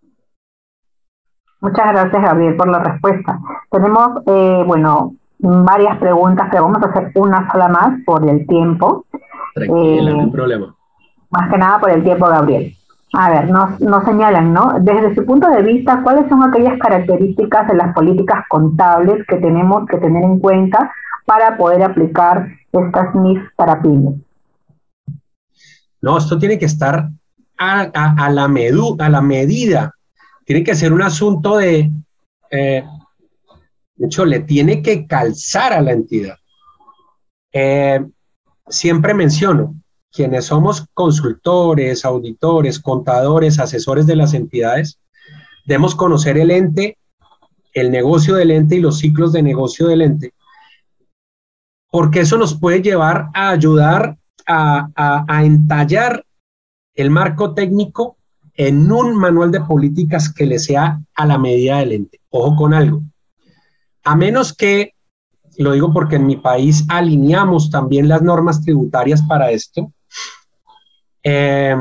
Muchas gracias, Gabriel, por la respuesta. Tenemos, eh, bueno, varias preguntas, pero vamos a hacer una sola más por el tiempo. Tranquila, eh, no hay problema. Más que nada por el tiempo, Gabriel. A ver, nos, nos señalan, ¿no? Desde su punto de vista, ¿cuáles son aquellas características de las políticas contables que tenemos que tener en cuenta para poder aplicar estas N I F para pymes? No, esto tiene que estar a, a, a, la, medu, a la medida. Tiene que ser un asunto de, eh, de hecho, le tiene que calzar a la entidad. Eh, siempre menciono, quienes somos consultores, auditores, contadores, asesores de las entidades, debemos conocer el ente, el negocio del ente y los ciclos de negocio del ente, porque eso nos puede llevar a ayudar a, a, a entallar el marco técnico en un manual de políticas que le sea a la medida del ente. Ojo con algo. A menos que, lo digo porque en mi país alineamos también las normas tributarias para esto, eh,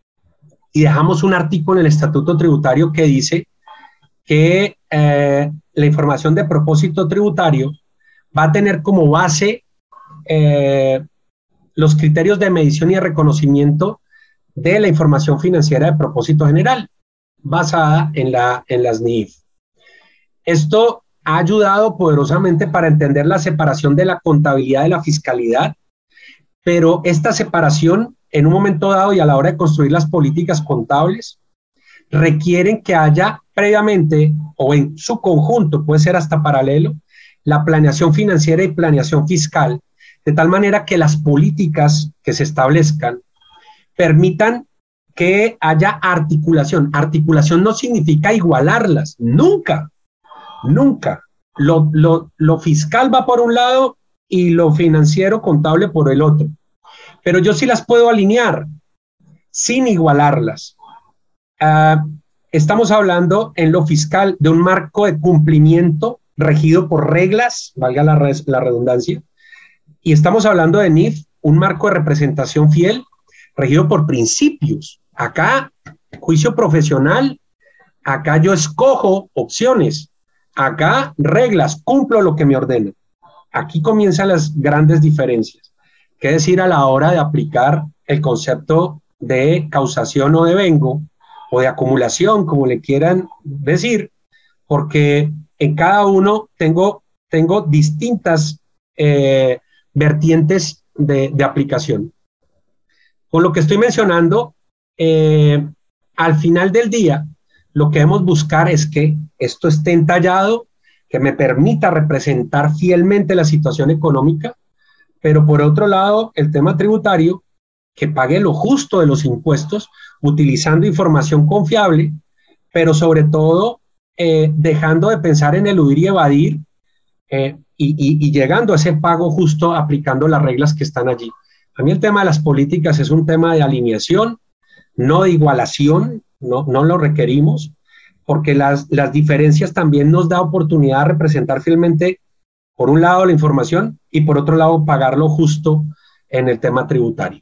y dejamos un artículo en el Estatuto Tributario que dice que eh, la información de propósito tributario va a tener como base eh, los criterios de medición y de reconocimiento de la información financiera de propósito general, basada en, la, en las N I F. Esto ha ayudado poderosamente para entender la separación de la contabilidad de la fiscalidad, pero esta separación, en un momento dado y a la hora de construir las políticas contables, requieren que haya previamente o en su conjunto, puede ser hasta paralelo, la planeación financiera y planeación fiscal, de tal manera que las políticas que se establezcan permitan que haya articulación. Articulación no significa igualarlas, nunca, nunca. Lo, lo, lo fiscal va por un lado y lo financiero contable por el otro. Pero yo sí las puedo alinear sin igualarlas. Uh, estamos hablando en lo fiscal de un marco de cumplimiento regido por reglas, valga la, res, la redundancia, y estamos hablando de N I F, un marco de representación fiel regido por principios. Acá, juicio profesional, acá yo escojo opciones, acá reglas, cumplo lo que me ordena. Aquí comienzan las grandes diferencias. ¿Qué decir a la hora de aplicar el concepto de causación o devengo, o de acumulación, como le quieran decir? Porque en cada uno tengo, tengo distintas eh, vertientes de, de aplicación. Con lo que estoy mencionando, eh, al final del día, lo que debemos buscar es que esto esté entallado, que me permita representar fielmente la situación económica, pero por otro lado, el tema tributario, que pague lo justo de los impuestos, utilizando información confiable, pero sobre todo eh, dejando de pensar en eludir y evadir, eh, y, y, y llegando a ese pago justo aplicando las reglas que están allí. A mí el tema de las políticas es un tema de alineación, no de igualación, no, no lo requerimos, porque las, las diferencias también nos da oportunidad de representar fielmente, por un lado, la información y por otro lado, pagarlo justo en el tema tributario.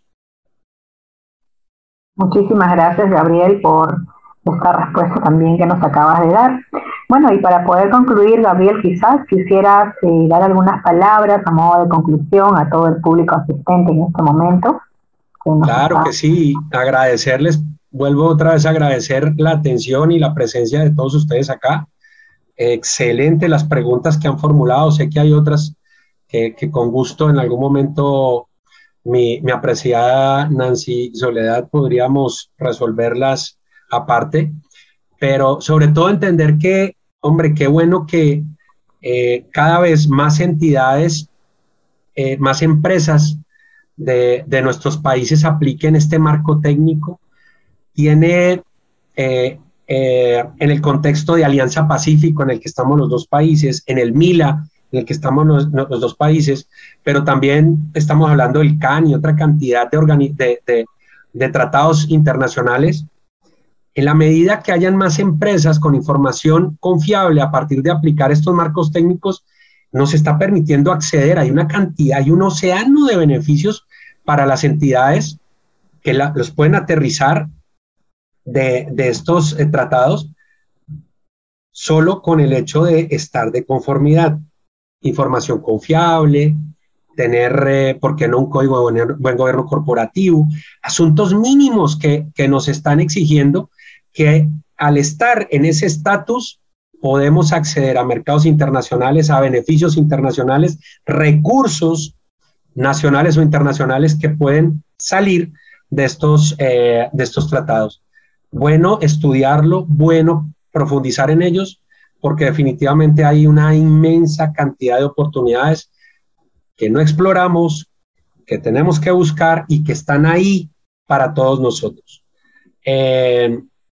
Muchísimas gracias, Gabriel, por esta respuesta también que nos acabas de dar. Bueno, y para poder concluir, Gabriel, quizás quisieras eh, dar algunas palabras a modo de conclusión a todo el público asistente en este momento. Que claro está... que sí, agradecerles, vuelvo otra vez a agradecer la atención y la presencia de todos ustedes acá. Excelente las preguntas que han formulado, sé que hay otras que, que con gusto en algún momento mi, mi apreciada Nancy Soledad podríamos resolverlas aparte, pero sobre todo entender que, hombre, qué bueno que eh, cada vez más entidades, eh, más empresas de, de nuestros países apliquen este marco técnico. Tiene, eh, eh, en el contexto de Alianza Pacífico, en el que estamos los dos países, en el MILA, en el que estamos los, los dos países, pero también estamos hablando del C A N y otra cantidad de, de, de, de tratados internacionales. En la medida que hayan más empresas con información confiable a partir de aplicar estos marcos técnicos, nos está permitiendo acceder, hay una cantidad, hay un océano de beneficios para las entidades que la, los pueden aterrizar de, de estos eh, tratados solo con el hecho de estar de conformidad. Información confiable, tener, eh, ¿por qué no un código de buen, buen gobierno corporativo? Asuntos mínimos que, que nos están exigiendo que al estar en ese estatus podemos acceder a mercados internacionales, a beneficios internacionales, recursos nacionales o internacionales que pueden salir de estos, eh, de estos tratados. Bueno estudiarlo, bueno profundizar en ellos, porque definitivamente hay una inmensa cantidad de oportunidades que no exploramos, que tenemos que buscar y que están ahí para todos nosotros. Eh,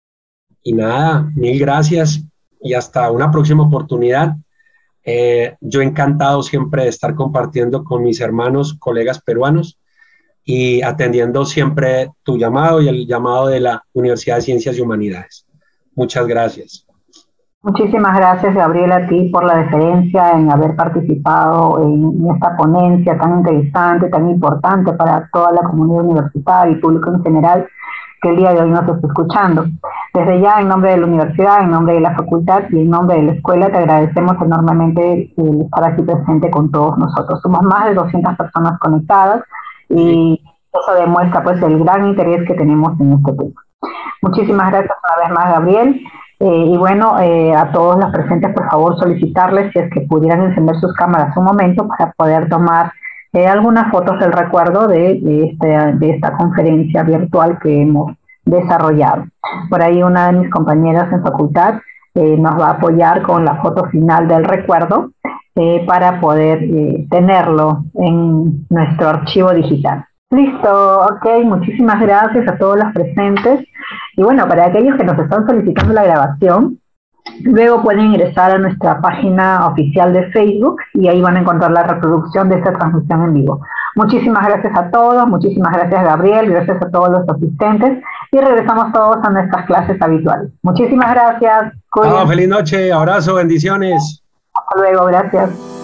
y nada, mil gracias y hasta una próxima oportunidad. Eh, yo encantado siempre de estar compartiendo con mis hermanos, colegas peruanos y atendiendo siempre tu llamado y el llamado de la Universidad de Ciencias y Humanidades. Muchas gracias. Muchísimas gracias, Gabriel, a ti por la deferencia en haber participado en esta ponencia tan interesante, tan importante para toda la comunidad universitaria y público en general que el día de hoy nos está escuchando. Desde ya, en nombre de la universidad, en nombre de la facultad y en nombre de la escuela, te agradecemos enormemente el estar aquí presente con todos nosotros. Somos más de doscientas personas conectadas y eso demuestra pues el gran interés que tenemos en este tema. Muchísimas gracias una vez más, Gabriel. Eh, y bueno, eh, a todos los presentes, por favor, solicitarles si es que pudieran encender sus cámaras un momento para poder tomar eh, algunas fotos del recuerdo de, de, este, de esta conferencia virtual que hemos desarrollado. Por ahí una de mis compañeras en facultad eh, nos va a apoyar con la foto final del recuerdo eh, para poder eh, tenerlo en nuestro archivo digital. Listo, ok, muchísimas gracias a todos los presentes. Y bueno, para aquellos que nos están solicitando la grabación, luego pueden ingresar a nuestra página oficial de Facebook y ahí van a encontrar la reproducción de esta transmisión en vivo. Muchísimas gracias a todos, muchísimas gracias Gabriel, gracias a todos los asistentes y regresamos todos a nuestras clases habituales. Muchísimas gracias. Oh, feliz noche, abrazo, bendiciones. Hasta luego, gracias.